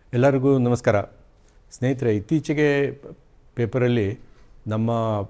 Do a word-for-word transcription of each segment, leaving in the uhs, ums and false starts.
ಎಲ್ಲರಿಗೂ ನಮಸ್ಕಾರ ಸ್ನೇಹಿತರೆ. ಇತ್ತೀಚೆಗೆ ಪೇಪರಲ್ಲಿ ನಮ್ಮ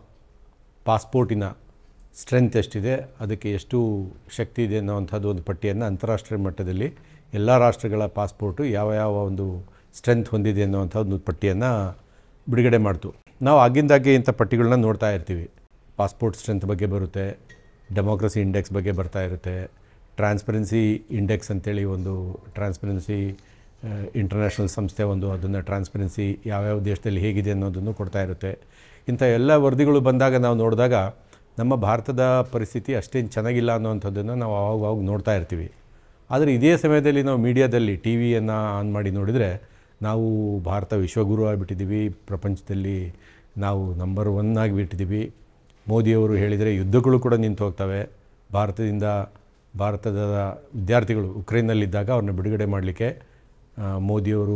ಪಾಸ್ಪೋರ್ಟಿನ ಸ್ಟ್ರೆಂತ್ ಎಷ್ಟಿದೆ, ಅದಕ್ಕೆ ಎಷ್ಟು ಶಕ್ತಿ ಇದೆ ಅನ್ನೋವಂಥದ್ದು ಒಂದು ಪಟ್ಟಿಯನ್ನು ಅಂತಾರಾಷ್ಟ್ರೀಯ ಮಟ್ಟದಲ್ಲಿ ಎಲ್ಲ ರಾಷ್ಟ್ರಗಳ ಪಾಸ್ಪೋರ್ಟು ಯಾವ ಯಾವ ಒಂದು ಸ್ಟ್ರೆಂತ್ ಹೊಂದಿದೆ ಅನ್ನೋವಂಥ ಒಂದು ಪಟ್ಟಿಯನ್ನು ಬಿಡುಗಡೆ ಮಾಡ್ತು. ನಾವು ಆಗಿಂದಾಗೆ ಇಂಥ ಪಟ್ಟಿಗಳನ್ನ ನೋಡ್ತಾ ಇರ್ತೀವಿ. ಪಾಸ್ಪೋರ್ಟ್ ಸ್ಟ್ರೆಂತ್ ಬಗ್ಗೆ ಬರುತ್ತೆ, ಡೆಮೋಕ್ರಸಿ ಇಂಡೆಕ್ಸ್ ಬಗ್ಗೆ ಬರ್ತಾ ಇರುತ್ತೆ, ಟ್ರಾನ್ಸ್ಪರೆನ್ಸಿ ಇಂಡೆಕ್ಸ್ ಅಂತೇಳಿ ಒಂದು ಟ್ರಾನ್ಸ್ಪರೆನ್ಸಿ ಇಂಟರ್ನ್ಯಾಷನಲ್ ಸಂಸ್ಥೆ ಒಂದು ಅದನ್ನು ಟ್ರಾನ್ಸ್ಪರೆನ್ಸಿ ಯಾವ್ಯಾವ ದೇಶದಲ್ಲಿ ಹೇಗಿದೆ ಅನ್ನೋದನ್ನು ಕೊಡ್ತಾ ಇರುತ್ತೆ. ಇಂಥ ಎಲ್ಲ ವರದಿಗಳು ಬಂದಾಗ ನಾವು ನೋಡಿದಾಗ ನಮ್ಮ ಭಾರತದ ಪರಿಸ್ಥಿತಿ ಅಷ್ಟೇನು ಚೆನ್ನಾಗಿಲ್ಲ ಅನ್ನೋವಂಥದ್ದನ್ನು ನಾವು ಆವಾಗ ಆವಾಗ ನೋಡ್ತಾ ಇರ್ತೀವಿ. ಆದರೆ ಇದೇ ಸಮಯದಲ್ಲಿ ನಾವು ಮೀಡಿಯಾದಲ್ಲಿ ಟಿ ವಿಯನ್ನು ಆನ್ ಮಾಡಿ ನೋಡಿದರೆ ನಾವು ಭಾರತ ವಿಶ್ವಗುರು ಆಗಿಬಿಟ್ಟಿದ್ದೀವಿ, ಪ್ರಪಂಚದಲ್ಲಿ ನಾವು ನಂಬರ್ ಒನ್ ಆಗಿಬಿಟ್ಟಿದ್ದೀವಿ. ಮೋದಿಯವರು ಹೇಳಿದರೆ ಯುದ್ಧಗಳು ಕೂಡ ನಿಂತು ಹೋಗ್ತವೆ. ಭಾರತದಿಂದ ಭಾರತದ ವಿದ್ಯಾರ್ಥಿಗಳು ಉಕ್ರೇನ್ನಲ್ಲಿದ್ದಾಗ ಅವ್ರನ್ನ ಬಿಡುಗಡೆ ಮಾಡಲಿಕ್ಕೆ ಮೋದಿಯವರು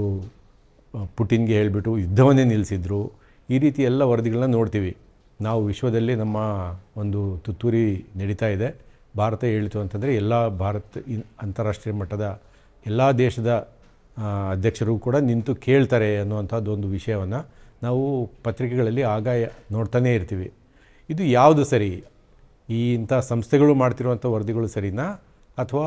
ಪುಟಿನ್ಗೆ ಹೇಳಿಬಿಟ್ಟು ಯುದ್ಧವನ್ನೇ ನಿಲ್ಲಿಸಿದ್ರು. ಈ ರೀತಿ ಎಲ್ಲ ವರದಿಗಳನ್ನ ನೋಡ್ತೀವಿ. ನಾವು ವಿಶ್ವದಲ್ಲಿ ನಮ್ಮ ಒಂದು ತುತ್ತೂರಿ ನಡೀತಾ ಇದೆ. ಭಾರತ ಹೇಳಿತು ಅಂತಂದರೆ ಎಲ್ಲ ಭಾರತ ಅಂತಾರಾಷ್ಟ್ರೀಯ ಮಟ್ಟದ ಎಲ್ಲ ದೇಶದ ಅಧ್ಯಕ್ಷರು ಕೂಡ ನಿಂತು ಕೇಳ್ತಾರೆ ಅನ್ನುವಂಥದ್ದು ಒಂದು ವಿಷಯವನ್ನು ನಾವು ಪತ್ರಿಕೆಗಳಲ್ಲಿ ಆಗಾಯ ನೋಡ್ತಾನೇ ಇರ್ತೀವಿ. ಇದು ಯಾವುದು ಸರಿ? ಈ ಇಂಥ ಸಂಸ್ಥೆಗಳು ಮಾಡ್ತಿರುವಂಥ ವರದಿಗಳು ಸರಿನಾ, ಅಥವಾ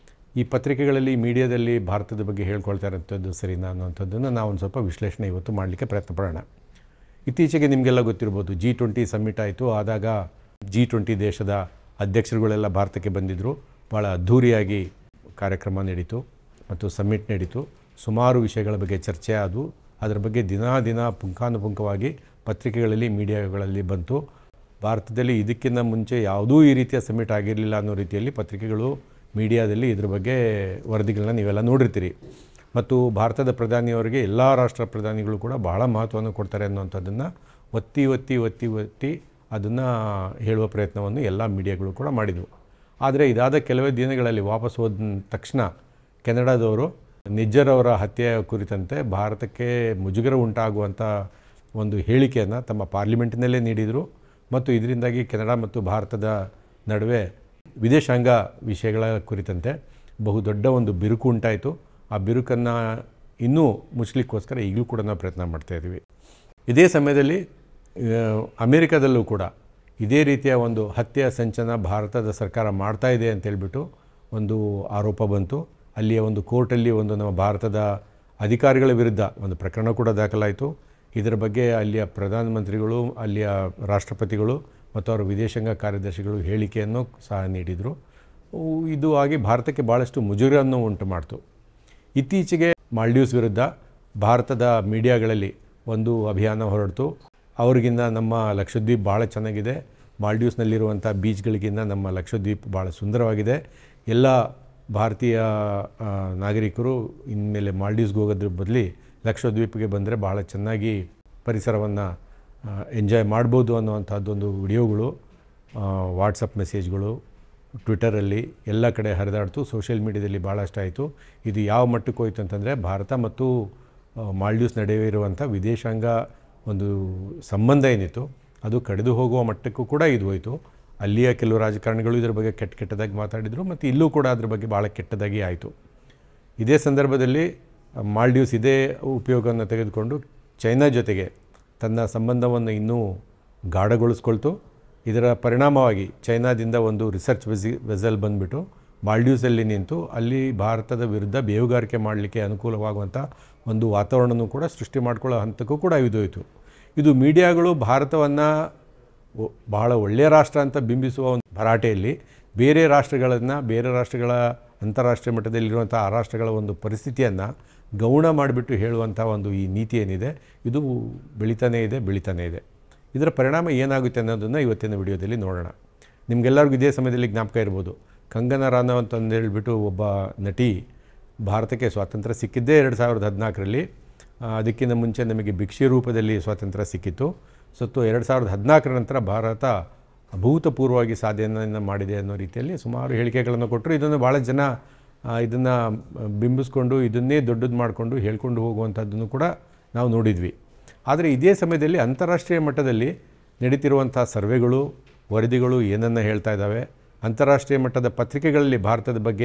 ಈ ಪತ್ರಿಕೆಗಳಲ್ಲಿ ಮೀಡಿಯಾದಲ್ಲಿ ಭಾರತದ ಬಗ್ಗೆ ಹೇಳ್ಕೊಳ್ತಾ ಇರೋಂಥದ್ದು ಸರಿನಾ ಅನ್ನೋವಂಥದ್ದನ್ನು ನಾವು ಒಂದು ಸ್ವಲ್ಪ ವಿಶ್ಲೇಷಣೆ ಇವತ್ತು ಮಾಡಲಿಕ್ಕೆ ಪ್ರಯತ್ನ ಪಡೋಣ. ಇತ್ತೀಚೆಗೆ ನಿಮಗೆಲ್ಲ ಗೊತ್ತಿರ್ಬೋದು, ಜಿ ಟ್ವೆಂಟಿ ಸಮ್ಮಿಟ್ ಆಯಿತು. ಆದಾಗ ಜಿ ಟ್ವೆಂಟಿ ದೇಶದ ಅಧ್ಯಕ್ಷರುಗಳೆಲ್ಲ ಭಾರತಕ್ಕೆ ಬಂದಿದ್ದರು. ಭಾಳ ಅದ್ಧೂರಿಯಾಗಿ ಕಾರ್ಯಕ್ರಮ ನಡೀತು ಮತ್ತು ಸಮ್ಮಿಟ್ ನಡೀತು. ಸುಮಾರು ವಿಷಯಗಳ ಬಗ್ಗೆ ಚರ್ಚೆ ಆದವು. ಅದರ ಬಗ್ಗೆ ದಿನಾ ದಿನ ಪುಂಖಾನುಪುಂಖವಾಗಿ ಪತ್ರಿಕೆಗಳಲ್ಲಿ ಮೀಡಿಯಾಗಳಲ್ಲಿ ಬಂತು. ಭಾರತದಲ್ಲಿ ಇದಕ್ಕಿಂತ ಮುಂಚೆ ಯಾವುದೂ ಈ ರೀತಿಯ ಸಮ್ಮಿಟ್ ಆಗಿರಲಿಲ್ಲ ಅನ್ನೋ ರೀತಿಯಲ್ಲಿ ಪತ್ರಿಕೆಗಳು ಮೀಡಿಯಾದಲ್ಲಿ ಇದ್ರ ಬಗ್ಗೆ ವರದಿಗಳನ್ನ ನೀವೆಲ್ಲ ನೋಡಿರ್ತೀರಿ. ಮತ್ತು ಭಾರತದ ಪ್ರಧಾನಿಯವರಿಗೆ ಎಲ್ಲ ರಾಷ್ಟ್ರ ಪ್ರಧಾನಿಗಳು ಕೂಡ ಬಹಳ ಮಹತ್ವವನ್ನು ಕೊಡ್ತಾರೆ ಅನ್ನೋವಂಥದ್ದನ್ನು ಒತ್ತಿ ಒತ್ತಿ ಒತ್ತಿ ಒತ್ತಿ ಅದನ್ನು ಹೇಳುವ ಪ್ರಯತ್ನವನ್ನು ಎಲ್ಲ ಮೀಡಿಯಾಗಳು ಕೂಡ ಮಾಡಿದವು. ಆದರೆ ಇದಾದ ಕೆಲವೇ ದಿನಗಳಲ್ಲಿ ವಾಪಸ್ ಹೋದ ತಕ್ಷಣ ಕೆನಡಾದವರು ನಿಜ್ಜರ್ ಅವರ ಹತ್ಯೆಯ ಕುರಿತಂತೆ ಭಾರತಕ್ಕೆ ಮುಜುಗರ ಉಂಟಾಗುವಂಥ ಒಂದು ಹೇಳಿಕೆಯನ್ನು ತಮ್ಮ ಪಾರ್ಲಿಮೆಂಟಿನಲ್ಲೇ ನೀಡಿದರು. ಮತ್ತು ಇದರಿಂದಾಗಿ ಕೆನಡಾ ಮತ್ತು ಭಾರತದ ನಡುವೆ ವಿದೇಶಾಂಗ ವಿಷಯಗಳ ಕುರಿತಂತೆ ಬಹುದೊಡ್ಡ ಒಂದು ಬಿರುಕು ಉಂಟಾಯಿತು. ಆ ಬಿರುಕನ್ನು ಇನ್ನೂ ಮುಚ್ಚಲಿಕ್ಕೋಸ್ಕರ ಈಗಲೂ ಕೂಡ ನಾವು ಪ್ರಯತ್ನ ಮಾಡ್ತಾಯಿದ್ದೀವಿ. ಇದೇ ಸಮಯದಲ್ಲಿ ಅಮೇರಿಕಾದಲ್ಲೂ ಕೂಡ ಇದೇ ರೀತಿಯ ಒಂದು ಹತ್ಯೆಯ ಸಂಚನ ಭಾರತದ ಸರ್ಕಾರ ಮಾಡ್ತಾ ಇದೆ ಅಂತೇಳ್ಬಿಟ್ಟು ಒಂದು ಆರೋಪ ಬಂತು. ಅಲ್ಲಿಯ ಒಂದು ಕೋರ್ಟಲ್ಲಿ ಒಂದು ನಮ್ಮ ಭಾರತದ ಅಧಿಕಾರಿಗಳ ವಿರುದ್ಧ ಒಂದು ಪ್ರಕರಣ ಕೂಡ ದಾಖಲಾಯಿತು. ಇದರ ಬಗ್ಗೆ ಅಲ್ಲಿಯ ಪ್ರಧಾನಮಂತ್ರಿಗಳು, ಅಲ್ಲಿಯ ರಾಷ್ಟ್ರಪತಿಗಳು ಮತ್ತು ಅವರ ವಿದೇಶಾಂಗ ಕಾರ್ಯದರ್ಶಿಗಳು ಹೇಳಿಕೆಯನ್ನು ಸಹ ನೀಡಿದರು. ಇದು ಆಗಿ ಭಾರತಕ್ಕೆ ಭಾಳಷ್ಟು ಮುಜುಗರವನ್ನು ಉಂಟು ಮಾಡ್ತು. ಇತ್ತೀಚೆಗೆ ಮಾಲ್ಡೀವ್ಸ್ ವಿರುದ್ಧ ಭಾರತದ ಮೀಡಿಯಾಗಳಲ್ಲಿ ಒಂದು ಅಭಿಯಾನ ಹೊರಡ್ತು. ಅವ್ರಿಗಿಂತ ನಮ್ಮ ಲಕ್ಷದ್ವೀಪ್ ಭಾಳ ಚೆನ್ನಾಗಿದೆ, ಮಾಲ್ಡೀವ್ಸ್ನಲ್ಲಿರುವಂಥ ಬೀಚ್ಗಳಿಗಿಂತ ನಮ್ಮ ಲಕ್ಷದ್ವೀಪ್ ಭಾಳ ಸುಂದರವಾಗಿದೆ, ಎಲ್ಲ ಭಾರತೀಯ ನಾಗರಿಕರು ಇನ್ಮೇಲೆ ಮಾಲ್ಡೀವ್ಸ್ಗೆ ಹೋಗೋದ್ರ ಬದಲಿ ಲಕ್ಷದ್ವೀಪಿಗೆ ಬಂದರೆ ಭಾಳ ಚೆನ್ನಾಗಿ ಪರಿಸರವನ್ನು ಎಂಜಾಯ್ ಮಾಡ್ಬೋದು ಅನ್ನುವಂಥದ್ದೊಂದು ವಿಡಿಯೋಗಳು, ವಾಟ್ಸಪ್ ಮೆಸೇಜ್ಗಳು ಟ್ವಿಟರಲ್ಲಿ ಎಲ್ಲ ಕಡೆ ಹರಿದಾಡ್ತು. ಸೋಷಿಯಲ್ ಮೀಡಿಯಾದಲ್ಲಿ ಭಾಳಷ್ಟು ಆಯಿತು. ಇದು ಯಾವ ಮಟ್ಟಕ್ಕೆ ಹೋಯಿತು ಅಂತಂದರೆ ಭಾರತ ಮತ್ತು ಮಾಲ್ಡೀವ್ಸ್ ನಡುವೆ ಇರುವಂಥ ವಿದೇಶಾಂಗ ಒಂದು ಸಂಬಂಧ ಏನಿತ್ತು ಅದು ಕಡಿದು ಹೋಗುವ ಮಟ್ಟಕ್ಕೂ ಕೂಡ ಇದು ಹೋಯಿತು. ಅಲ್ಲಿಯ ಕೆಲವು ರಾಜಕಾರಣಿಗಳು ಇದರ ಬಗ್ಗೆ ಕೆಟ್ಟ ಕೆಟ್ಟದಾಗಿ ಮಾತಾಡಿದರು ಮತ್ತು ಇಲ್ಲೂ ಕೂಡ ಅದ್ರ ಬಗ್ಗೆ ಭಾಳ ಕೆಟ್ಟದಾಗಿ ಆಯಿತು. ಇದೇ ಸಂದರ್ಭದಲ್ಲಿ ಮಾಲ್ಡೀವ್ಸ್ ಇದೇ ಉಪಯೋಗವನ್ನು ತೆಗೆದುಕೊಂಡು ಚೈನಾ ಜೊತೆಗೆ ತನ್ನ ಸಂಬಂಧವನ್ನು ಇನ್ನೂ ಗಾಢಗೊಳಿಸ್ಕೊಳ್ತು. ಇದರ ಪರಿಣಾಮವಾಗಿ ಚೈನಾದಿಂದ ಒಂದು ರಿಸರ್ಚ್ ವೆಸಿ ವೆಸಲ್ ಬಂದುಬಿಟ್ಟು ಮಾಲ್ಡೀವ್ಸಲ್ಲಿ ನಿಂತು ಅಲ್ಲಿ ಭಾರತದ ವಿರುದ್ಧ ಬೇಹುಗಾರಿಕೆ ಮಾಡಲಿಕ್ಕೆ ಅನುಕೂಲವಾಗುವಂಥ ಒಂದು ವಾತಾವರಣನೂ ಕೂಡ ಸೃಷ್ಟಿ ಮಾಡ್ಕೊಳ್ಳೋ ಹಂತಕ್ಕೂ ಕೂಡ ಇದೋಯಿತು. ಇದು ಮೀಡಿಯಾಗಳು ಭಾರತವನ್ನು ಬಹಳ ಒಳ್ಳೆಯ ರಾಷ್ಟ್ರ ಅಂತ ಬಿಂಬಿಸುವ ಒಂದು ಭರಾಟೆಯಲ್ಲಿ ಬೇರೆ ರಾಷ್ಟ್ರಗಳನ್ನು ಬೇರೆ ರಾಷ್ಟ್ರಗಳ ಅಂತಾರಾಷ್ಟ್ರೀಯ ಮಟ್ಟದಲ್ಲಿರುವಂಥ ಆ ರಾಷ್ಟ್ರಗಳ ಒಂದು ಪರಿಸ್ಥಿತಿಯನ್ನು ಗೌಣ ಮಾಡಿಬಿಟ್ಟು ಹೇಳುವಂಥ ಒಂದು ಈ ನೀತಿ ಏನಿದೆ ಇದು ಬೆಳೀತಾನೇ ಇದೆ ಬೆಳೀತಾನೇ ಇದೆ. ಇದರ ಪರಿಣಾಮ ಏನಾಗುತ್ತೆ ಅನ್ನೋದನ್ನು ಇವತ್ತಿನ ವಿಡಿಯೋದಲ್ಲಿ ನೋಡೋಣ. ನಿಮಗೆಲ್ಲರಿಗೂ ಇದೇ ಸಮಯದಲ್ಲಿ ಜ್ಞಾಪಕ ಇರ್ಬೋದು, ಕಂಗನಾ ರಾನೌತ್ ಅಂತ ಹೇಳಿಬಿಟ್ಟು ಒಬ್ಬ ನಟಿ ಭಾರತಕ್ಕೆ ಸ್ವಾತಂತ್ರ್ಯ ಸಿಕ್ಕಿದ್ದೇ ಎರಡು ಸಾವಿರದ ಹದಿನಾಲ್ಕರಲ್ಲಿ. ಅದಕ್ಕಿಂತ ಮುಂಚೆ ನಮಗೆ ಭಿಕ್ಷೆ ರೂಪದಲ್ಲಿ ಸ್ವಾತಂತ್ರ್ಯ ಸಿಕ್ಕಿತ್ತು. ಸತ್ತು ಎರಡು ಸಾವಿರದ ಹದಿನಾಲ್ಕರ ನಂತರ ಭಾರತ ಅಭೂತಪೂರ್ವವಾಗಿ ಸಾಧನೆಯನ್ನು ಮಾಡಿದೆ ಅನ್ನೋ ರೀತಿಯಲ್ಲಿ ಸುಮಾರು ಹೇಳಿಕೆಗಳನ್ನು ಕೊಟ್ಟರು. ಇದನ್ನು ಭಾಳ ಜನ ಇದನ್ನು ಬಿಂಬಿಸ್ಕೊಂಡು ಇದನ್ನೇ ದೊಡ್ಡದು ಮಾಡಿಕೊಂಡು ಹೇಳ್ಕೊಂಡು ಹೋಗುವಂಥದ್ದನ್ನು ಕೂಡ ನಾವು ನೋಡಿದ್ವಿ. ಆದರೆ ಇದೇ ಸಮಯದಲ್ಲಿ ಅಂತಾರಾಷ್ಟ್ರೀಯ ಮಟ್ಟದಲ್ಲಿ ನಡೀತಿರುವಂಥ ಸರ್ವೆಗಳು, ವರದಿಗಳು ಏನನ್ನು ಹೇಳ್ತಾ ಇದ್ದಾವೆ, ಅಂತಾರಾಷ್ಟ್ರೀಯ ಮಟ್ಟದ ಪತ್ರಿಕೆಗಳಲ್ಲಿ ಭಾರತದ ಬಗ್ಗೆ